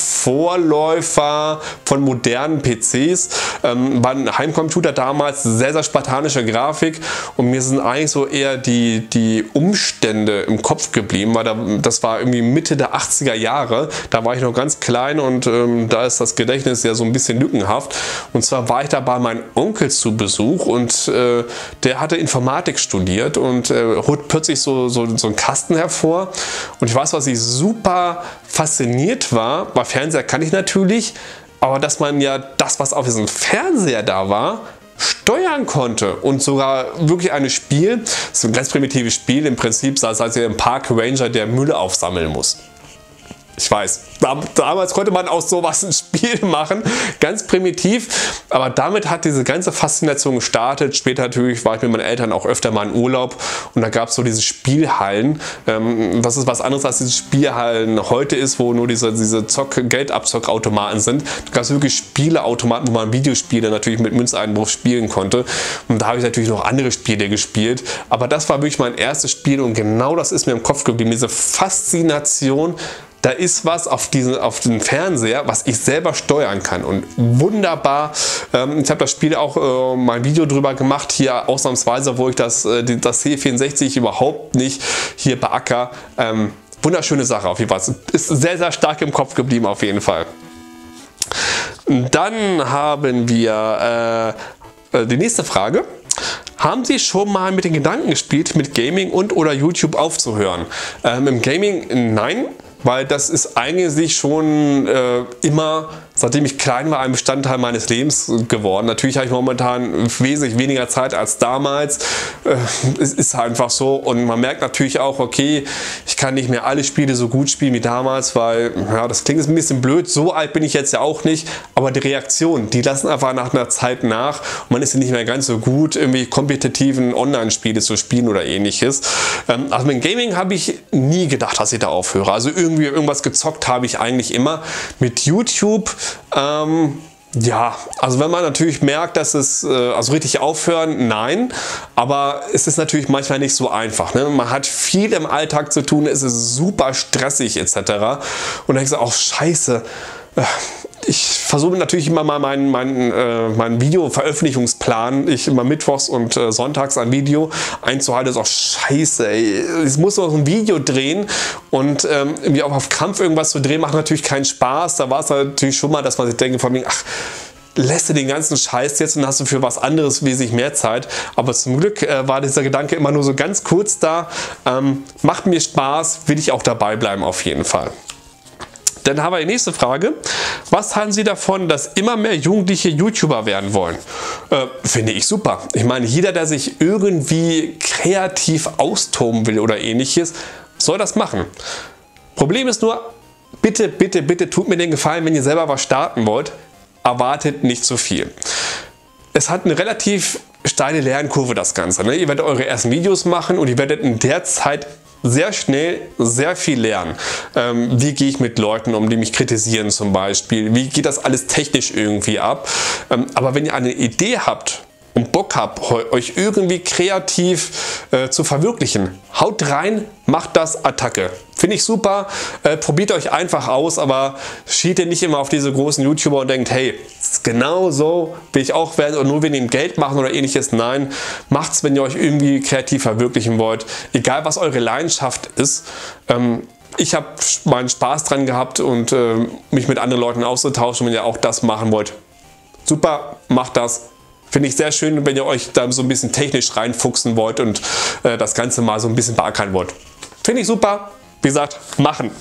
Vorläufer von modernen P Cs. Ähm, war ein Heimcomputer damals, sehr, sehr spartanische Grafik, und mir sind eigentlich so eher die, die Umstände im Kopf geblieben, weil da, das war irgendwie Mitte der achtziger Jahre, da war ich noch ganz klein, und ähm, da ist das Gedächtnis ja so ein bisschen lückenhaft. Und zwar war ich da bei meinem Onkel zu Besuch, und äh, der hatte Informatik studiert und äh, holt plötzlich so, so, so einen Kasten hervor, und ich weiß, was ich super fasziniert war, weil Fernseher kann ich natürlich, aber dass man ja das, was auf diesem Fernseher da war, steuern konnte, und sogar wirklich ein Spiel, das ist ein ganz primitives Spiel, im Prinzip als ihr im Park Ranger, der Müll aufsammeln muss. Ich weiß, damals konnte man aus sowas ein Spiel machen, ganz primitiv, aber damit hat diese ganze Faszination gestartet. Später natürlich war ich mit meinen Eltern auch öfter mal in Urlaub, und da gab es so diese Spielhallen. Das ist was anderes, als diese Spielhallen heute ist, wo nur diese, diese Geldabzockautomaten sind. Da gab es wirklich Spieleautomaten, wo man Videospiele natürlich mit Münzeinbruch spielen konnte, und da habe ich natürlich noch andere Spiele gespielt, aber das war wirklich mein erstes Spiel, und genau das ist mir im Kopf geblieben, diese Faszination. Da ist was auf diesen auf dem Fernseher, was ich selber steuern kann, und wunderbar. Ähm, ich habe das Spiel auch äh, mal ein Video drüber gemacht, hier ausnahmsweise, wo ich das, äh, das C vierundsechzig überhaupt nicht hier beacker. Ähm, wunderschöne Sache auf jeden Fall. Ist sehr, sehr stark im Kopf geblieben auf jeden Fall. Dann haben wir äh, die nächste Frage. Haben Sie schon mal mit den Gedanken gespielt, mit Gaming und oder YouTube aufzuhören? Ähm, Im Gaming nein, weil das ist eigentlich schon äh, immer, seitdem ich klein war, ein Bestandteil meines Lebens geworden. Natürlich habe ich momentan wesentlich weniger Zeit als damals. Äh, es ist einfach so und man merkt natürlich auch, okay, ich kann nicht mehr alle Spiele so gut spielen wie damals, weil, ja, das klingt jetzt ein bisschen blöd, so alt bin ich jetzt ja auch nicht, aber die Reaktionen, die lassen einfach nach einer Zeit nach und man ist ja nicht mehr ganz so gut, irgendwie kompetitiven Online-Spiele zu spielen oder ähnliches. Ähm, also mit Gaming habe ich nie gedacht, dass ich da aufhöre. Also irgendwie irgendwas gezockt habe ich eigentlich immer. Mit YouTube Ähm, ja, also wenn man natürlich merkt, dass es, äh, also richtig aufhören, nein, aber es ist natürlich manchmal nicht so einfach. Ne? Man hat viel im Alltag zu tun, es ist super stressig et cetera. Und dann denkst du auch, scheiße, äh, ich versuche natürlich immer mal meinen, meinen, äh, meinen Video-Veröffentlichungsplan, ich immer mittwochs und äh, sonntags ein Video einzuhalten, ist auch scheiße, ey. Ich muss noch ein Video drehen und ähm, irgendwie auch auf Krampf irgendwas zu drehen, macht natürlich keinen Spaß. Da war es natürlich schon mal, dass man sich denkt, von wegen, ach, lässt du den ganzen Scheiß jetzt und hast du für was anderes wesentlich mehr Zeit. Aber zum Glück äh, war dieser Gedanke immer nur so ganz kurz da. Ähm, macht mir Spaß, will ich auch dabei bleiben auf jeden Fall. Dann haben wir die nächste Frage. Was halten Sie davon, dass immer mehr Jugendliche YouTuber werden wollen? Äh, finde ich super. Ich meine, jeder, der sich irgendwie kreativ austoben will oder ähnliches, soll das machen. Problem ist nur, bitte, bitte, bitte tut mir den Gefallen, wenn ihr selber was starten wollt, erwartet nicht zu viel. Es hat eine relativ steile Lernkurve, das Ganze. Ne? Ihr werdet eure ersten Videos machen und ihr werdet in der Zeit sehr schnell sehr viel lernen. Ähm, wie gehe ich mit Leuten um, die mich kritisieren zum Beispiel? Wie geht das alles technisch irgendwie ab? Ähm, aber wenn ihr eine Idee habt und Bock habt, euch irgendwie kreativ äh, zu verwirklichen, haut rein, macht das, Attacke. Finde ich super, äh, probiert euch einfach aus, aber schielt ihr nicht immer auf diese großen YouTuber und denkt, hey, genau so will ich auch werden und nur wenn ihr Geld machen oder ähnliches. Nein, macht's, wenn ihr euch irgendwie kreativ verwirklichen wollt, egal was eure Leidenschaft ist. Ähm, ich habe meinen Spaß dran gehabt und äh, mich mit anderen Leuten auszutauschen, wenn ihr auch das machen wollt. Super, macht das. Finde ich sehr schön, wenn ihr euch da so ein bisschen technisch reinfuchsen wollt und äh, das Ganze mal so ein bisschen beackern wollt. Finde ich super. Wie gesagt, machen.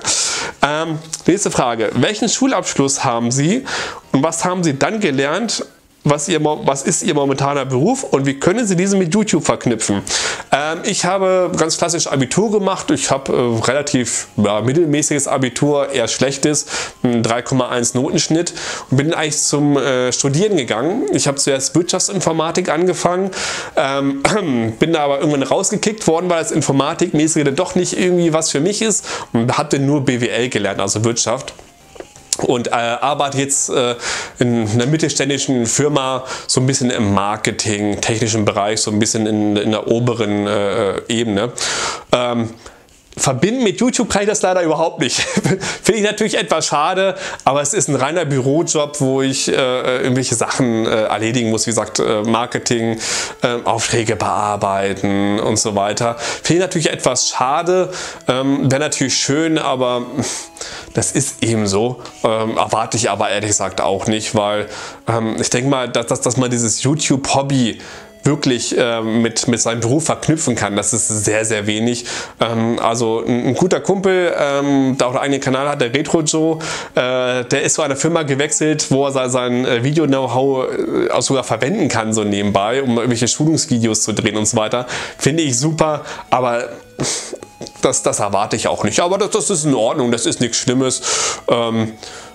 ähm, nächste Frage. Welchen Schulabschluss haben Sie und was haben Sie dann gelernt? Was, ihr, was ist Ihr momentaner Beruf und wie können Sie diesen mit YouTube verknüpfen? Ähm, ich habe ganz klassisch Abitur gemacht. Ich habe äh, relativ ja, mittelmäßiges Abitur, eher schlechtes, ein drei Komma eins Notenschnitt und bin eigentlich zum äh, Studieren gegangen. Ich habe zuerst Wirtschaftsinformatik angefangen, ähm, bin da aber irgendwann rausgekickt worden, weil das Informatikmäßige dann doch nicht irgendwie was für mich ist und habe dann nur B W L gelernt, also Wirtschaft. Und äh, arbeite jetzt äh, in einer mittelständischen Firma so ein bisschen im Marketing, technischen Bereich, so ein bisschen in, in der oberen äh, Ebene. Ähm, Verbinden mit YouTube kann ich das leider überhaupt nicht. Finde ich natürlich etwas schade, aber es ist ein reiner Bürojob, wo ich äh, irgendwelche Sachen äh, erledigen muss, wie gesagt, äh, Marketing, äh, Aufträge bearbeiten und so weiter. Finde ich natürlich etwas schade, ähm, wäre natürlich schön, aber das ist eben so. Ähm, erwarte ich aber ehrlich gesagt auch nicht, weil ähm, ich denke mal, dass, dass, dass man dieses YouTube-Hobby wirklich äh, mit, mit seinem Beruf verknüpfen kann. Das ist sehr, sehr wenig. Ähm, also ein, ein guter Kumpel, ähm, der auch einen eigenen Kanal hat, der Retro Joe, äh, der ist zu einer Firma gewechselt, wo er sein, sein äh, Video-Know-how äh, auch sogar verwenden kann, so nebenbei, um irgendwelche Schulungsvideos zu drehen und so weiter. Finde ich super, aber das, das erwarte ich auch nicht. Aber das, das ist in Ordnung, das ist nichts Schlimmes. Ähm,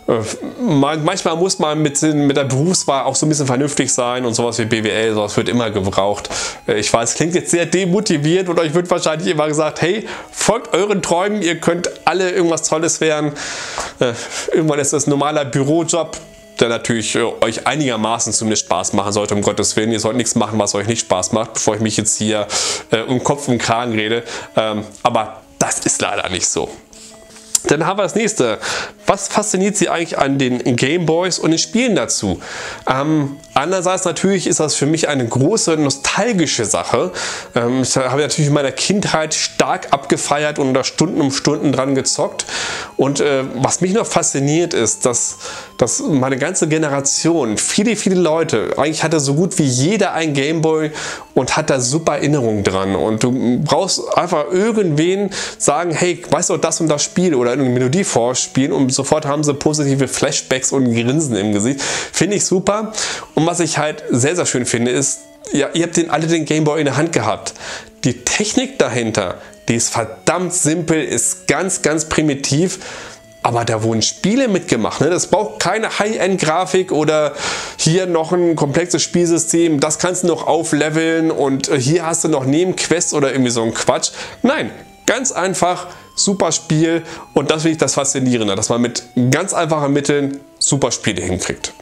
Manchmal muss man mit, mit der Berufswahl auch so ein bisschen vernünftig sein und sowas wie B W L, sowas wird immer gebraucht. Ich weiß, klingt jetzt sehr demotiviert und euch wird wahrscheinlich immer gesagt, hey, folgt euren Träumen, ihr könnt alle irgendwas Tolles werden. Irgendwann ist das ein normaler Bürojob, der natürlich euch einigermaßen zumindest Spaß machen sollte, um Gottes Willen. Ihr sollt nichts machen, was euch nicht Spaß macht, bevor ich mich jetzt hier um Kopf und Kragen rede. Aber das ist leider nicht so. Dann haben wir das nächste. Was fasziniert Sie eigentlich an den Gameboys und den Spielen dazu? Ähm, andererseits natürlich ist das für mich eine große nostalgische Sache. Ähm, ich habe natürlich in meiner Kindheit stark abgefeiert und da Stunden um Stunden dran gezockt. Und äh, was mich noch fasziniert ist, dass, dass meine ganze Generation, viele, viele Leute, eigentlich hatte so gut wie jeder ein Gameboy und hat da super Erinnerungen dran. Und du brauchst einfach irgendwen sagen, hey, weißt du das und das Spiel oder eine Melodie vorspielen und sofort haben sie positive Flashbacks und Grinsen im Gesicht. Finde ich super. Und was ich halt sehr, sehr schön finde, ist, ja, ihr habt den, alle den Gameboy in der Hand gehabt. Die Technik dahinter, die ist verdammt simpel, ist ganz, ganz primitiv. Aber da wurden Spiele mitgemacht. Ne? Das braucht keine High-End-Grafik oder hier noch ein komplexes Spielsystem. Das kannst du noch aufleveln und hier hast du noch Nebenquests oder irgendwie so ein Quatsch. Nein, ganz einfach, super Spiel. Und das finde ich das Faszinierende, dass man mit ganz einfachen Mitteln super Spiele hinkriegt.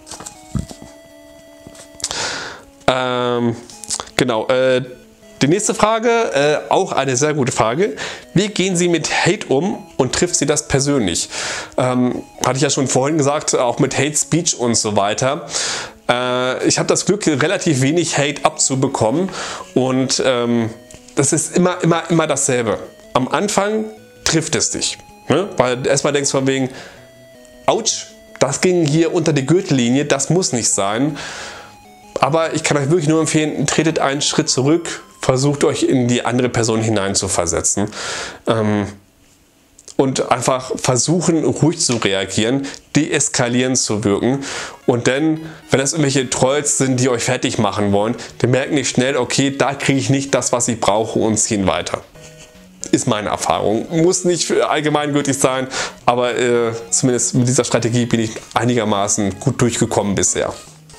Ähm, genau, äh, die nächste Frage, äh, auch eine sehr gute Frage. Wie gehen Sie mit Hate um und trifft Sie das persönlich? Ähm, hatte ich ja schon vorhin gesagt, auch mit Hate Speech und so weiter. Äh, ich habe das Glück, relativ wenig Hate abzubekommen und ähm, das ist immer, immer, immer dasselbe. Am Anfang trifft es dich, ne? Weil erstmal denkst du von wegen, ouch, das ging hier unter die Gürtellinie, das muss nicht sein. Aber ich kann euch wirklich nur empfehlen, tretet einen Schritt zurück, versucht euch in die andere Person hineinzuversetzen ähm, und einfach versuchen, ruhig zu reagieren, deeskalierend zu wirken. Und dann, wenn das irgendwelche Trolls sind, die euch fertig machen wollen, dann merken die schnell, okay, da kriege ich nicht das, was ich brauche und ziehen weiter. Ist meine Erfahrung. Muss nicht allgemeingültig sein, aber äh, zumindest mit dieser Strategie bin ich einigermaßen gut durchgekommen bisher.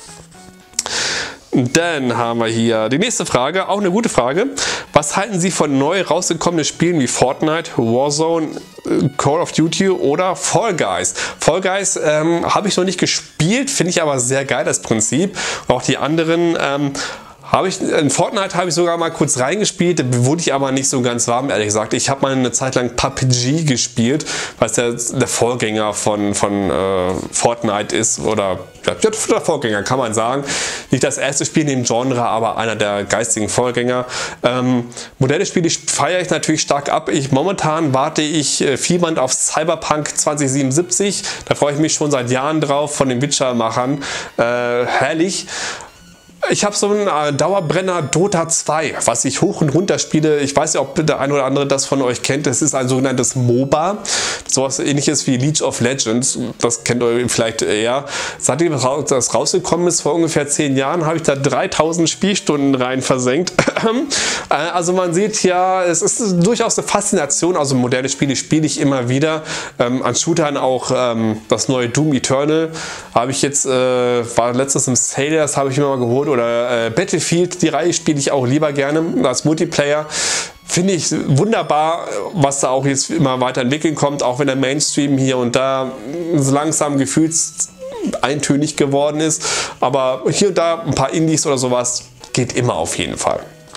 Dann haben wir hier die nächste Frage, auch eine gute Frage. Was halten Sie von neu rausgekommenen Spielen wie Fortnite, Warzone, Call of Duty oder Fall Guys? Fall Guys ähm, habe ich noch nicht gespielt, finde ich aber sehr geil, das Prinzip. Auch die anderen ähm, habe ich, in Fortnite habe ich sogar mal kurz reingespielt, da wurde ich aber nicht so ganz warm, ehrlich gesagt. Ich habe mal eine Zeit lang P U B G gespielt, was der, der Vorgänger von, von äh, Fortnite ist, oder ja, der Vorgänger, kann man sagen. Nicht das erste Spiel in dem Genre, aber einer der geistigen Vorgänger. Ähm, Modelle-Spiele feiere ich natürlich stark ab. Ich, momentan warte ich äh, fiebernd auf Cyberpunk zwanzig siebenundsiebzig. Da freue ich mich schon seit Jahren drauf, von den Witcher-Machern. Äh, herrlich. Ich habe so einen äh, Dauerbrenner Dota zwei, was ich hoch und runter spiele. Ich weiß ja, ob der ein oder andere das von euch kennt. Das ist ein sogenanntes MOBA. Sowas ähnliches wie League of Legends. Das kennt ihr vielleicht eher. Seitdem das rausgekommen ist, vor ungefähr zehn Jahren, habe ich da dreitausend Spielstunden rein versenkt. Also man sieht ja, es ist durchaus eine Faszination. Also moderne Spiele spiele ich immer wieder. Ähm, an Shootern auch ähm, das neue Doom Eternal habe ich jetzt, äh, war letztens im Sale, das habe ich mir mal geholt. Oder äh, Battlefield, die Reihe spiele ich auch lieber gerne als Multiplayer. Finde ich wunderbar, was da auch jetzt immer weiterentwickeln kommt, auch wenn der Mainstream hier und da so langsam gefühlt eintönig geworden ist. Aber hier und da ein paar Indies oder sowas geht immer auf jeden Fall.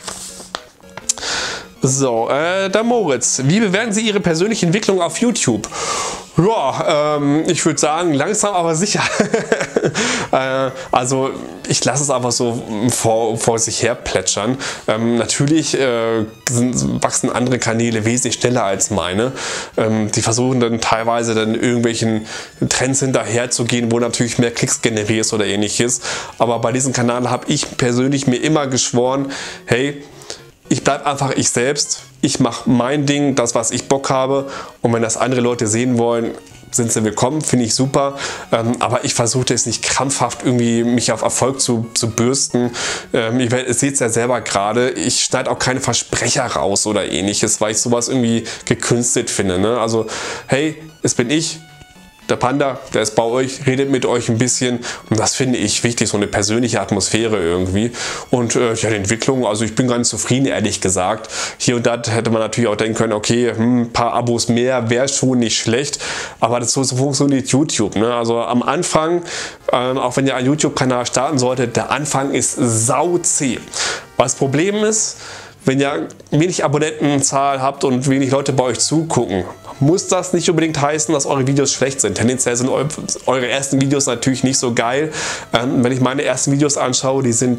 So, äh, der Moritz. Wie bewerten Sie Ihre persönliche Entwicklung auf YouTube? Ja, ähm, ich würde sagen, langsam aber sicher. äh, also ich lasse es einfach so vor, vor sich her plätschern. Ähm, natürlich äh, sind, wachsen andere Kanäle wesentlich schneller als meine. Ähm, die versuchen dann teilweise dann irgendwelchen Trends hinterher zu gehen, wo natürlich mehr Klicks generierst oder ähnliches. Aber bei diesem Kanal habe ich persönlich mir immer geschworen, hey, ich bleibe einfach ich selbst, ich mache mein Ding, das was ich Bock habe, und wenn das andere Leute sehen wollen, sind sie willkommen, finde ich super, ähm, aber ich versuche es nicht krampfhaft irgendwie mich auf Erfolg zu, zu bürsten. Ähm, ihr seht es ja selber gerade, ich schneide auch keine Versprecher raus oder ähnliches, weil ich sowas irgendwie gekünstelt finde, ne? Also hey, es bin ich, der Panda, der ist bei euch, redet mit euch ein bisschen, und das finde ich wichtig, so eine persönliche Atmosphäre irgendwie. Und äh, ja, die Entwicklung, also ich bin ganz zufrieden, ehrlich gesagt. Hier und da hätte man natürlich auch denken können, okay, hm, ein paar Abos mehr wäre schon nicht schlecht, aber das so, so funktioniert YouTube, ne? Also am Anfang, ähm, auch wenn ihr einen YouTube-Kanal starten solltet, der Anfang ist sauzäh. Was Problem ist, wenn ihr wenig Abonnentenzahl habt und wenig Leute bei euch zugucken, muss das nicht unbedingt heißen, dass eure Videos schlecht sind. Tendenziell sind eure ersten Videos natürlich nicht so geil. Ähm, wenn ich meine ersten Videos anschaue, die sind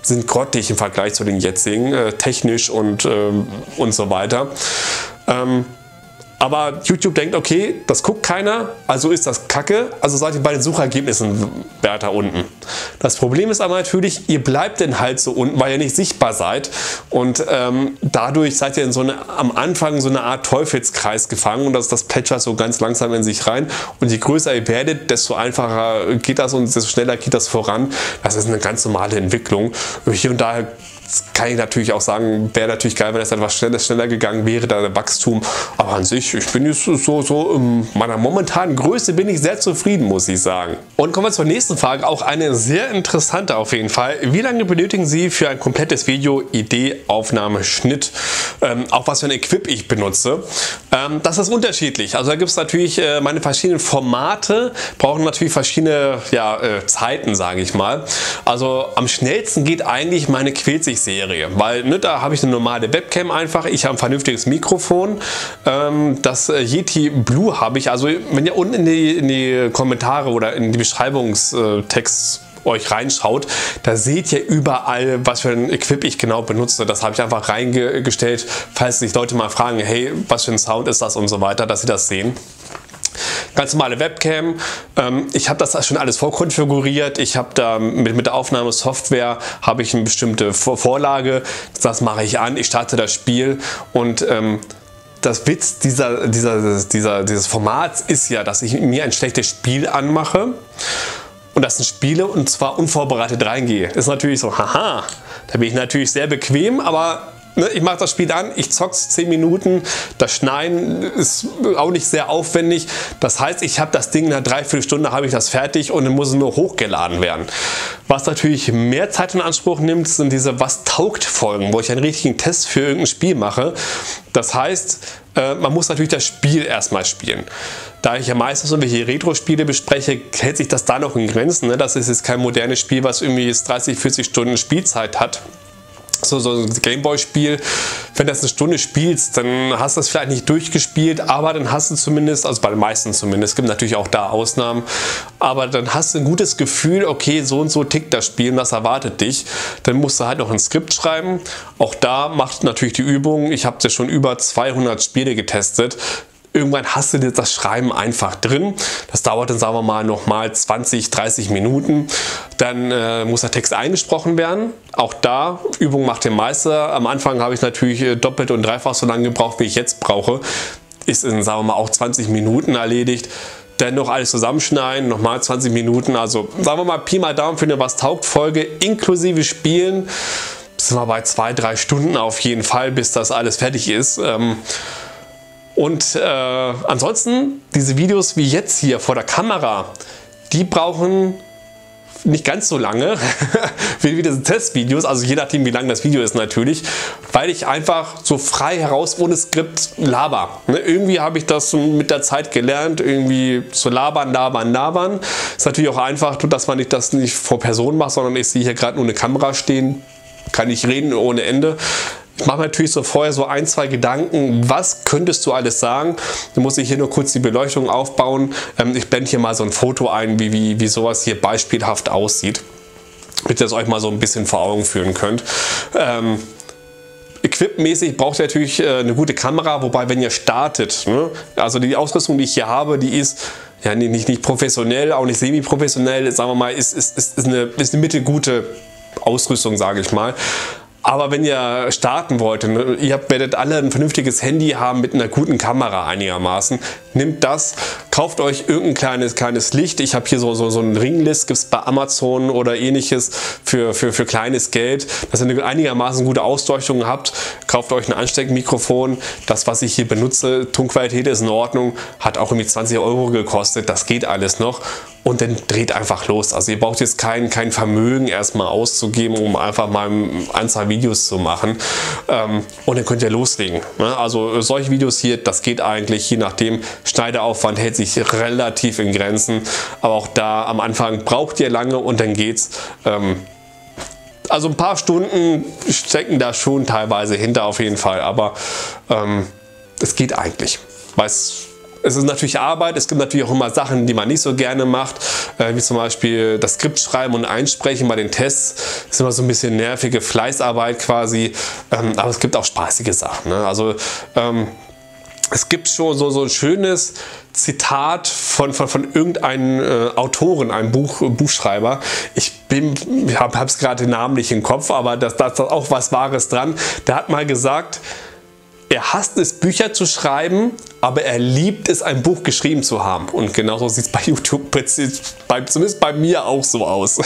sind grottig im Vergleich zu den jetzigen, äh, technisch und, äh, und so weiter. Ähm, Aber YouTube denkt, okay, das guckt keiner, also ist das Kacke, also seid ihr bei den Suchergebnissen weiter unten. Das Problem ist aber natürlich, ihr bleibt dann halt so unten, weil ihr nicht sichtbar seid und ähm, dadurch seid ihr in so eine, am Anfang so eine Art Teufelskreis gefangen und das, das plätschert so ganz langsam in sich rein und je größer ihr werdet, desto einfacher geht das und desto schneller geht das voran. Das ist eine ganz normale Entwicklung. Hier und da kann ich natürlich auch sagen, wäre natürlich geil, wenn es etwas schneller, schneller gegangen wäre, da der Wachstum. Aber an sich, ich bin jetzt so, so in meiner momentanen Größe bin ich sehr zufrieden, muss ich sagen. Und kommen wir zur nächsten Frage, auch eine sehr interessante auf jeden Fall. Wie lange benötigen Sie für ein komplettes Video, Idee, Aufnahme, Schnitt? Ähm, auch was für ein Equip ich benutze. Ähm, das ist unterschiedlich. Also da gibt es natürlich äh, meine verschiedenen Formate, brauchen natürlich verschiedene ja, äh, Zeiten, sage ich mal. Also am schnellsten geht eigentlich meine Quälsig Serie, weil ne, da habe ich eine normale Webcam einfach, ich habe ein vernünftiges Mikrofon, ähm, das äh, Yeti Blue habe ich, also wenn ihr unten in die, in die Kommentare oder in die Beschreibungstext euch reinschaut, da seht ihr überall, was für ein Equip ich genau benutze. Das habe ich einfach reingestellt, falls sich Leute mal fragen, hey, was für ein Sound ist das und so weiter, dass sie das sehen. Ganz normale Webcam. Ähm, ich habe das schon alles vorkonfiguriert. Ich habe da mit, mit der Aufnahmesoftware habe ich eine bestimmte Vor Vorlage. Das mache ich an. Ich starte das Spiel und ähm, das Witz dieser, dieser, dieser, dieses Formats ist ja, dass ich mir ein schlechtes Spiel anmache und das sind Spiele und zwar unvorbereitet reingehe. Ist natürlich so, haha, da bin ich natürlich sehr bequem, aber ich mache das Spiel an, ich zock's zehn Minuten, das Schneiden ist auch nicht sehr aufwendig. Das heißt, ich habe das Ding in einer Dreiviertelstunde habe ich das fertig und dann muss es nur hochgeladen werden. Was natürlich mehr Zeit in Anspruch nimmt, sind diese Was taugt Folgen, wo ich einen richtigen Test für irgendein Spiel mache. Das heißt, man muss natürlich das Spiel erstmal spielen. Da ich ja meistens irgendwelche Retro-Spiele bespreche, hält sich das da noch in Grenzen. Das ist jetzt kein modernes Spiel, was irgendwie dreißig, vierzig Stunden Spielzeit hat. So, so ein Gameboy-Spiel, wenn du das eine Stunde spielst, dann hast du das vielleicht nicht durchgespielt, aber dann hast du zumindest, also bei den meisten zumindest, es gibt natürlich auch da Ausnahmen, aber dann hast du ein gutes Gefühl, okay, so und so tickt das Spiel und das erwartet dich. Dann musst du halt noch ein Skript schreiben. Auch da macht natürlich die Übung, ich habe ja schon über zweihundert Spiele getestet. Irgendwann hast du das Schreiben einfach drin. Das dauert dann, sagen wir mal, nochmal zwanzig, dreißig Minuten. Dann äh, muss der Text eingesprochen werden. Auch da, Übung macht den Meister. Am Anfang habe ich natürlich doppelt und dreifach so lange gebraucht, wie ich jetzt brauche. Ist in, sagen wir mal, auch zwanzig Minuten erledigt. Dann noch alles zusammenschneiden, nochmal zwanzig Minuten. Also sagen wir mal, Pi mal Daumen für eine Was taugt Folge inklusive Spielen. Sind wir bei zwei, drei Stunden auf jeden Fall, bis das alles fertig ist. Ähm, Und äh, ansonsten, diese Videos wie jetzt hier vor der Kamera, die brauchen nicht ganz so lange wie diese Testvideos, also je nachdem wie lang das Video ist natürlich, weil ich einfach so frei heraus ohne Skript laber. Ne? Irgendwie habe ich das mit der Zeit gelernt, irgendwie zu labern, labern, labern. Ist natürlich auch einfach, dass man nicht das nicht vor Personen macht, sondern ich sehe hier gerade nur eine Kamera stehen, kann ich reden ohne Ende. Ich mache mir natürlich so vorher so ein, zwei Gedanken, was könntest du alles sagen? Dann muss ich hier nur kurz die Beleuchtung aufbauen. Ähm, ich blende hier mal so ein Foto ein, wie, wie, wie sowas hier beispielhaft aussieht, damit ihr das euch mal so ein bisschen vor Augen führen könnt. Ähm, Equipmäßig braucht ihr natürlich äh, eine gute Kamera, wobei wenn ihr startet, ne? Also die Ausrüstung, die ich hier habe, die ist ja nicht, nicht professionell, auch nicht semi-professionell, sagen wir mal, ist, ist, ist, ist, eine, ist eine mittelgute Ausrüstung, sage ich mal. Aber wenn ihr starten wollt, ne, ihr werdet alle ein vernünftiges Handy haben mit einer guten Kamera einigermaßen, nehmt das, kauft euch irgendein kleines, kleines Licht. Ich habe hier so, so, so ein Ringlicht, gibt es bei Amazon oder ähnliches für, für, für kleines Geld, dass ihr eine einigermaßen gute Ausleuchtung habt. Kauft euch ein Ansteckmikrofon. Das, was ich hier benutze, Tonqualität ist in Ordnung, hat auch irgendwie zwanzig Euro gekostet, das geht alles noch. Und dann dreht einfach los. Also ihr braucht jetzt kein, kein Vermögen erstmal auszugeben, um einfach mal ein, zwei Videos zu machen. Ähm, und dann könnt ihr loslegen. Ne? Also solche Videos hier, das geht eigentlich, je nachdem, Schneideaufwand hält sich relativ in Grenzen. Aber auch da am Anfang braucht ihr lange und dann geht's. Ähm, also ein paar Stunden stecken da schon teilweise hinter auf jeden Fall. Aber ähm, es geht eigentlich. Weil es es ist natürlich Arbeit, es gibt natürlich auch immer Sachen, die man nicht so gerne macht, äh, wie zum Beispiel das Skript schreiben und einsprechen bei den Tests. Das ist immer so ein bisschen nervige Fleißarbeit quasi, ähm, aber es gibt auch spaßige Sachen. Ne? Also ähm, es gibt schon so, so ein schönes Zitat von, von, von irgendeinem äh, Autoren, einem Buch, Buchschreiber. Ich ich habe es gerade den Namen nicht im Kopf, aber da ist auch was Wahres dran. Der hat mal gesagt, er hasst es, Bücher zu schreiben, aber er liebt es, ein Buch geschrieben zu haben. Und genauso sieht es bei YouTube, bei, zumindest bei mir, auch so aus.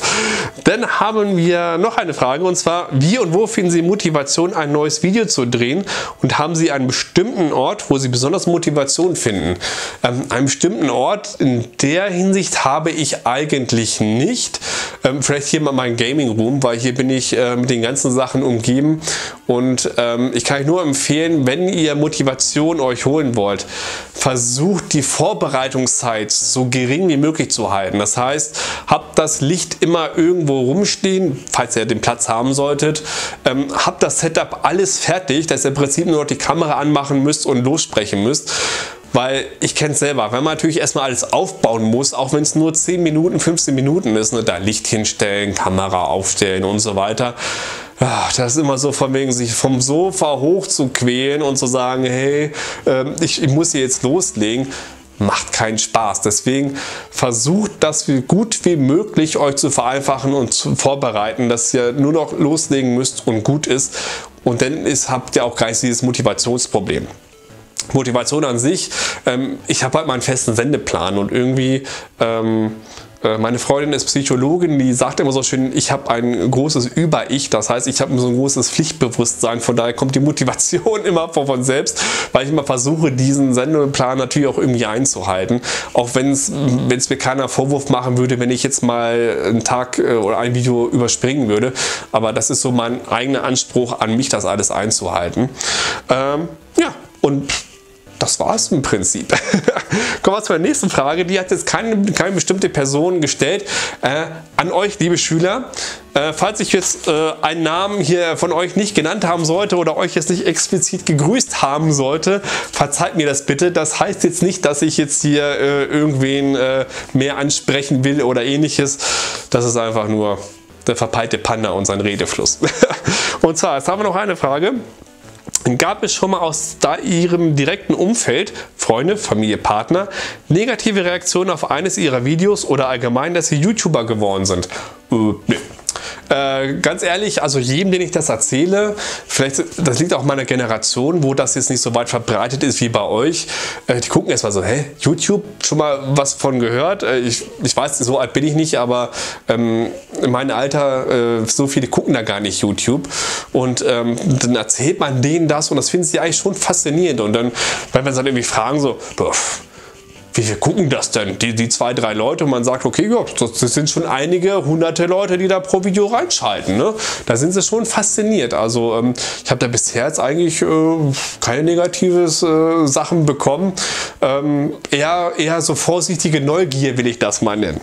Dann haben wir noch eine Frage, und zwar, wie und wo finden Sie Motivation, ein neues Video zu drehen? Und haben Sie einen bestimmten Ort, wo Sie besonders Motivation finden? Ähm, einen bestimmten Ort in der Hinsicht habe ich eigentlich nicht. Ähm, vielleicht hier mal mein Gaming Room, weil hier bin ich äh, mit den ganzen Sachen umgeben. Und ähm, ich kann euch nur empfehlen, wenn ihr Motivation euch holen wollt, versucht die Vorbereitungszeit so gering wie möglich zu halten. Das heißt, habt das Licht immer irgendwo rumstehen, falls ihr den Platz haben solltet. Ähm, habt das Setup alles fertig, dass ihr im Prinzip nur noch die Kamera anmachen müsst und lossprechen müsst. Weil ich kenne es selber, wenn man natürlich erstmal alles aufbauen muss, auch wenn es nur zehn Minuten, fünfzehn Minuten ist, ne, da Licht hinstellen, Kamera aufstellen und so weiter. Ja, das ist immer so von wegen, sich vom Sofa hoch zu quälen und zu sagen, hey, äh, ich, ich muss hier jetzt loslegen, macht keinen Spaß. Deswegen versucht das wie gut wie möglich euch zu vereinfachen und zu vorbereiten, dass ihr nur noch loslegen müsst und gut ist. Und dann ist, habt ihr auch gleich dieses Motivationsproblem. Motivation an sich, ähm, ich habe halt meinen festen Sendeplan und irgendwie, ähm, äh, meine Freundin ist Psychologin, die sagt immer so schön, ich habe ein großes Über-Ich, das heißt, ich habe so ein großes Pflichtbewusstsein, von daher kommt die Motivation immer von selbst, weil ich immer versuche, diesen Sendeplan natürlich auch irgendwie einzuhalten, auch wenn es mir keiner Vorwurf machen würde, wenn ich jetzt mal einen Tag äh, oder ein Video überspringen würde, aber das ist so mein eigener Anspruch an mich, das alles einzuhalten. Ähm, ja, und das war es im Prinzip. Kommen wir zur nächsten Frage. Die hat jetzt keine, keine bestimmte Person gestellt. Äh, an euch, liebe Schüler. Äh, falls ich jetzt äh, einen Namen hier von euch nicht genannt haben sollte oder euch jetzt nicht explizit gegrüßt haben sollte, verzeiht mir das bitte. Das heißt jetzt nicht, dass ich jetzt hier äh, irgendwen äh, mehr ansprechen will oder ähnliches. Das ist einfach nur der verpeilte Panda und sein Redefluss. Und zwar, jetzt haben wir noch eine Frage. Gab es schon mal aus da Ihrem direkten Umfeld, Freunde, Familie, Partner, negative Reaktionen auf eines Ihrer Videos oder allgemein, dass Sie YouTuber geworden sind? Äh, nee. Äh, ganz ehrlich, also jedem, den ich das erzähle, vielleicht, das liegt auch in meiner Generation, wo das jetzt nicht so weit verbreitet ist wie bei euch, äh, die gucken erstmal so, hä, YouTube, schon mal was von gehört? Äh, ich, ich weiß, so alt bin ich nicht, aber ähm, in meinem Alter, äh, so viele gucken da gar nicht YouTube und ähm, dann erzählt man denen das und das finden sie eigentlich schon faszinierend und dann, wenn wir dann irgendwie fragen so, boah, wie viel gucken das denn? Die, die zwei, drei Leute und man sagt, okay, ja, das sind schon einige hunderte Leute, die da pro Video reinschalten. Ne? Da sind sie schon fasziniert. Also ähm, ich habe da bisher jetzt eigentlich äh, keine negativen äh, Sachen bekommen. Ähm, eher, eher so vorsichtige Neugier will ich das mal nennen.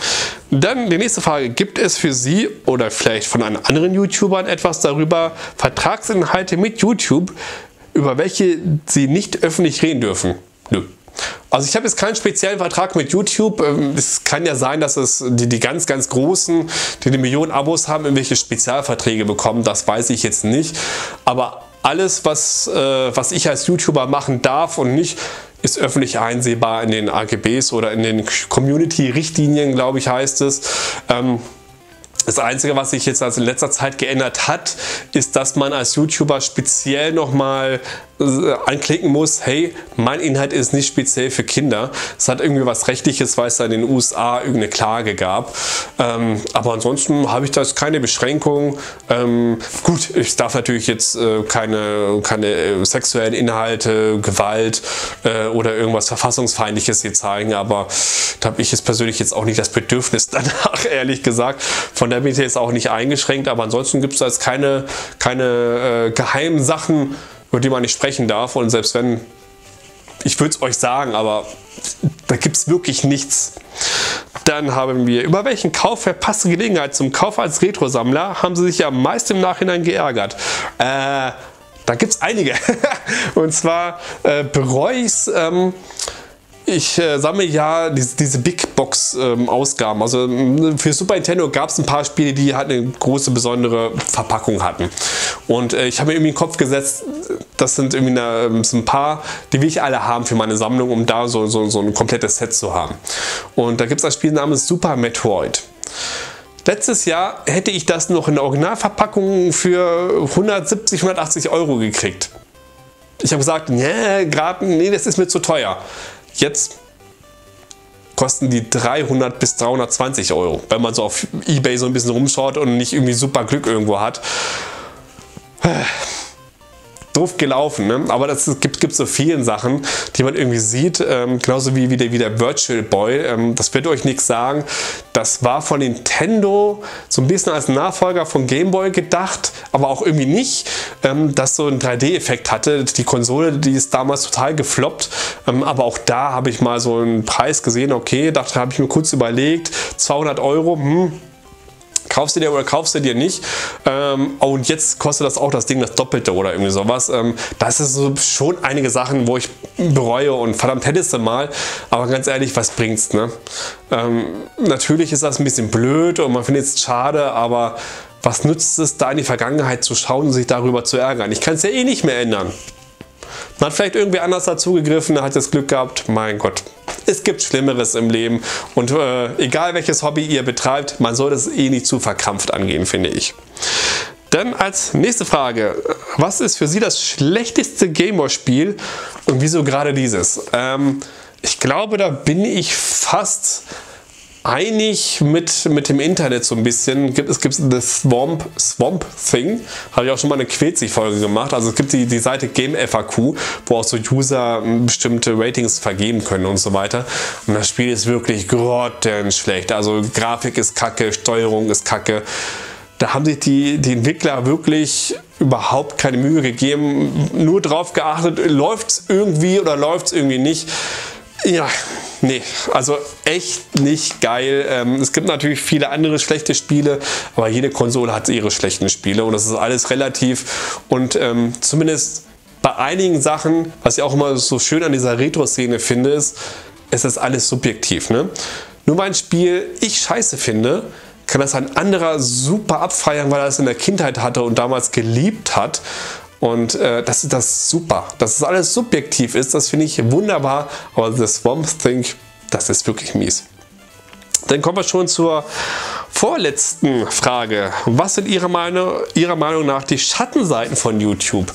Dann die nächste Frage, gibt es für Sie oder vielleicht von einem anderen YouTubern etwas darüber, Vertragsinhalte mit YouTube, über welche Sie nicht öffentlich reden dürfen? Nö. Also ich habe jetzt keinen speziellen Vertrag mit YouTube. Es kann ja sein, dass es die, die ganz, ganz Großen, die die Millionen Abos haben, irgendwelche Spezialverträge bekommen. Das weiß ich jetzt nicht. Aber alles, was, äh, was ich als YouTuber machen darf und nicht, ist öffentlich einsehbar in den A G Bs oder in den Community-Richtlinien, glaube ich, heißt es. Ähm, Das Einzige, was sich jetzt also in letzter Zeit geändert hat, ist, dass man als YouTuber speziell nochmal anklicken muss, hey, mein Inhalt ist nicht speziell für Kinder. Es hat irgendwie was Rechtliches, weil es da in den U S A irgendeine Klage gab. Ähm, aber ansonsten habe ich da keine Beschränkung. Ähm, gut, ich darf natürlich jetzt äh, keine, keine äh, sexuellen Inhalte, Gewalt äh, oder irgendwas Verfassungsfeindliches hier zeigen, aber da habe ich jetzt persönlich jetzt auch nicht das Bedürfnis danach, ehrlich gesagt. Von der bin ich jetzt auch nicht eingeschränkt, aber ansonsten gibt es da jetzt keine, keine äh, geheimen Sachen, über die man nicht sprechen darf. Und selbst wenn, ich würde es euch sagen, aber da gibt es wirklich nichts. Dann haben wir, über welchen Kauf verpasste Gelegenheit zum Kauf als Retro-Sammler haben Sie sich am meisten im Nachhinein geärgert? Äh, Da gibt es einige. Und zwar äh, bereue ich es. Ähm, Ich äh, sammle ja diese, diese Big Box ähm, Ausgaben. Also für Super Nintendo gab es ein paar Spiele, die halt eine große, besondere Verpackung hatten. Und äh, ich habe mir irgendwie in den Kopf gesetzt, das sind irgendwie eine, so ein paar, die will ich alle haben für meine Sammlung, um da so, so, so ein komplettes Set zu haben. Und da gibt es ein Spiel namens Super Metroid. Letztes Jahr hätte ich das noch in der Originalverpackung für hundertsiebzig, hundertachtzig Euro gekriegt. Ich habe gesagt, nee, gerade, nee, das ist mir zu teuer. Jetzt kosten die dreihundert bis dreihundertzwanzig Euro, wenn man so auf eBay so ein bisschen rumschaut und nicht irgendwie super Glück irgendwo hat. Doof gelaufen, ne? Aber das gibt, gibt so vielen Sachen, die man irgendwie sieht, ähm, genauso wie, wie, der, wie der Virtual Boy. Ähm, das wird euch nichts sagen. Das war von Nintendo so ein bisschen als Nachfolger von Game Boy gedacht, aber auch irgendwie nicht, ähm, dass so ein drei D-Effekt hatte. Die Konsole, die ist damals total gefloppt, ähm, aber auch da habe ich mal so einen Preis gesehen, okay, da habe ich mir kurz überlegt, zweihundert Euro, hm, kaufst du dir oder kaufst du dir nicht? Ähm, und jetzt kostet das auch das Ding das Doppelte oder irgendwie sowas. Ähm, das ist so schon einige Sachen, wo ich bereue und verdammt hättest du mal. Aber ganz ehrlich, was bringt's, ne? Ähm, natürlich ist das ein bisschen blöd und man findet es schade, aber was nützt es, da in die Vergangenheit zu schauen und sich darüber zu ärgern? Ich kann es ja eh nicht mehr ändern. Man hat vielleicht irgendwie anders dazugegriffen, hat das Glück gehabt, mein Gott. Es gibt Schlimmeres im Leben und äh, egal welches Hobby ihr betreibt, man soll das eh nicht zu verkrampft angehen, finde ich. Dann als nächste Frage, was ist für Sie das schlechteste Gameboy-Spiel und wieso gerade dieses? Ähm, ich glaube, da bin ich fast einig mit, mit dem Internet so ein bisschen. Es gibt The Swamp, Swamp Thing, habe ich auch schon mal eine Quetzig-Folge gemacht. Also es gibt die, die Seite Game F A Q, wo auch so User bestimmte Ratings vergeben können und so weiter. Und das Spiel ist wirklich grottenschlecht. Also Grafik ist kacke, Steuerung ist kacke. Da haben sich die, die Entwickler wirklich überhaupt keine Mühe gegeben, nur drauf geachtet, läuft es irgendwie oder läuft es irgendwie nicht. Ja, nee, also echt nicht geil. Ähm, es gibt natürlich viele andere schlechte Spiele, aber jede Konsole hat ihre schlechten Spiele und das ist alles relativ. Und ähm, zumindest bei einigen Sachen, was ich auch immer so schön an dieser Retro-Szene finde, ist, es ist alles subjektiv. Ne? Nur weil ein Spiel ich scheiße finde, kann das ein anderer super abfeiern, weil er es in der Kindheit hatte und damals geliebt hat. Und äh, das ist das super. Dass es alles subjektiv ist, das finde ich wunderbar. Aber The Swamp Thing, das ist wirklich mies. Dann kommen wir schon zur vorletzten Frage. Was sind Ihrer Meinung, Ihrer Meinung nach die Schattenseiten von YouTube?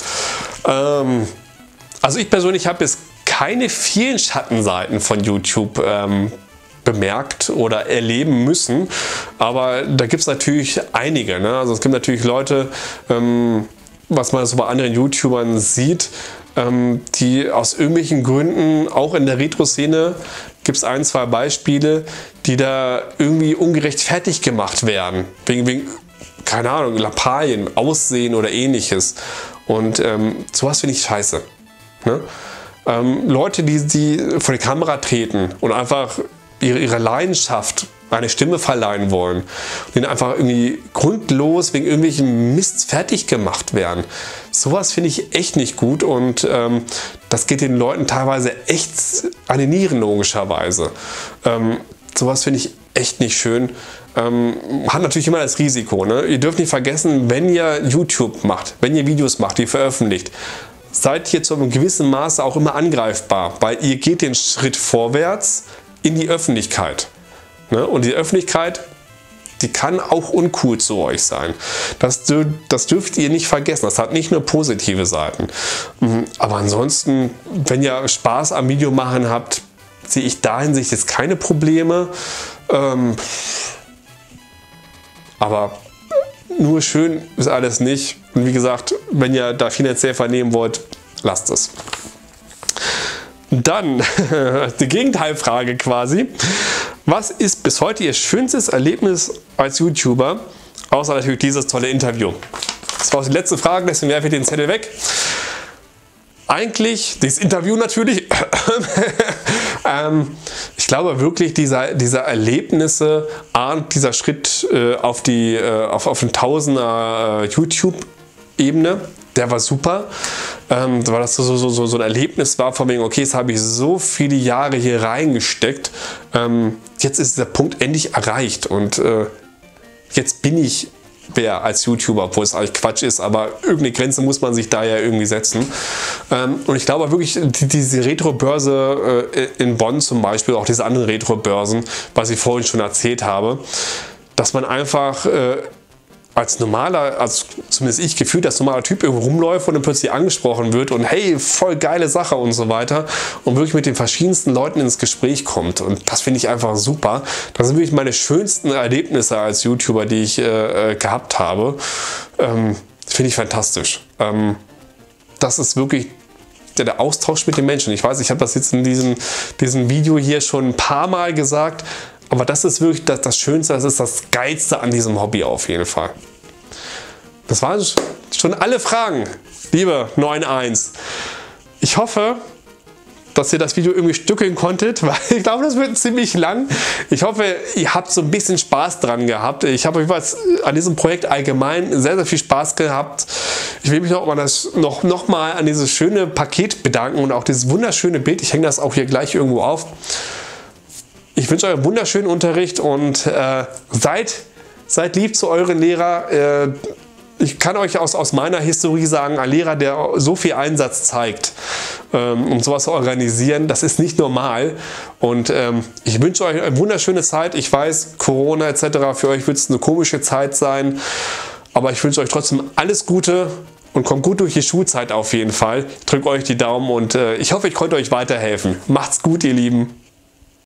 Ähm, also ich persönlich habe jetzt keine vielen Schattenseiten von YouTube ähm, bemerkt oder erleben müssen. Aber da gibt es natürlich einige. Ne? Also es gibt natürlich Leute, ähm, was man so bei anderen YouTubern sieht, ähm, die aus irgendwelchen Gründen, auch in der Retro-Szene, gibt es ein, zwei Beispiele, die da irgendwie ungerecht fertig gemacht werden. Wegen, wegen keine Ahnung, Lappalien, Aussehen oder ähnliches. Und ähm, sowas finde ich scheiße. Ne? Ähm, Leute, die, die vor die Kamera treten und einfach ihre, ihre Leidenschaft eine Stimme verleihen wollen und denen einfach irgendwie grundlos wegen irgendwelchen Mist fertig gemacht werden. Sowas finde ich echt nicht gut und ähm, das geht den Leuten teilweise echt an die Nieren logischerweise. Ähm, sowas finde ich echt nicht schön. Ähm, hat natürlich immer das Risiko. Ne? Ihr dürft nicht vergessen, wenn ihr YouTube macht, wenn ihr Videos macht, die veröffentlicht, seid ihr zu einem gewissen Maße auch immer angreifbar, weil ihr geht den Schritt vorwärts in die Öffentlichkeit. Ne? Und die Öffentlichkeit, die kann auch uncool zu euch sein. Das, das dürft ihr nicht vergessen. Das hat nicht nur positive Seiten. Aber ansonsten, wenn ihr Spaß am Video machen habt, sehe ich da in sich jetzt keine Probleme. Ähm, aber nur schön ist alles nicht. Und wie gesagt, wenn ihr da finanziell vernehmen wollt, lasst es. Dann die Gegenteilfrage quasi. Was ist bis heute Ihr schönstes Erlebnis als YouTuber? Außer natürlich dieses tolle Interview. Das war auch die letzte Frage, deswegen werfe ich den Zettel weg. Eigentlich, dieses Interview natürlich, ähm, ich glaube wirklich, dieser, dieser Erlebnisse, dieser Schritt äh, auf die äh, auf, auf den Tausender äh, YouTube-Ebene, der war super, ähm, weil das so, so, so, so ein Erlebnis war von wegen, okay, jetzt habe ich so viele Jahre hier reingesteckt, ähm, jetzt ist der Punkt endlich erreicht und äh, jetzt bin ich wer als YouTuber, obwohl es eigentlich Quatsch ist, aber irgendeine Grenze muss man sich da ja irgendwie setzen. Ähm, und ich glaube wirklich, die, diese Retro-Börse äh, in Bonn zum Beispiel, auch diese anderen Retro-Börsen, was ich vorhin schon erzählt habe, dass man einfach äh, als normaler, also zumindest ich gefühlt, als normaler Typ irgendwo rumläuft und dann plötzlich angesprochen wird und hey, voll geile Sache und so weiter und wirklich mit den verschiedensten Leuten ins Gespräch kommt. Und das finde ich einfach super. Das sind wirklich meine schönsten Erlebnisse als YouTuber, die ich äh, gehabt habe. Ähm, finde ich fantastisch. Ähm, das ist wirklich der, der Austausch mit den Menschen. Ich weiß, ich habe das jetzt in diesem, diesem Video hier schon ein paar Mal gesagt, aber das ist wirklich das, das Schönste, das ist das Geilste an diesem Hobby auf jeden Fall. Das waren schon alle Fragen, liebe neun eins. Ich hoffe, dass ihr das Video irgendwie stückeln konntet, weil ich glaube, das wird ziemlich lang. Ich hoffe, ihr habt so ein bisschen Spaß dran gehabt. Ich habe jeweils an diesem Projekt allgemein sehr, sehr viel Spaß gehabt. Ich will mich noch mal, das, noch, noch mal an dieses schöne Paket bedanken und auch dieses wunderschöne Bild. Ich hänge das auch hier gleich irgendwo auf. Ich wünsche euch einen wunderschönen Unterricht und äh, seid, seid lieb zu euren Lehrern. Äh, ich kann euch aus, aus meiner Historie sagen, ein Lehrer, der so viel Einsatz zeigt, ähm, um sowas zu organisieren, das ist nicht normal. Und ähm, ich wünsche euch eine wunderschöne Zeit. Ich weiß, Corona et cetera, für euch wird es eine komische Zeit sein. Aber ich wünsche euch trotzdem alles Gute und kommt gut durch die Schulzeit auf jeden Fall. Ich drücke euch die Daumen und äh, ich hoffe, ich konnte euch weiterhelfen. Macht's gut, ihr Lieben.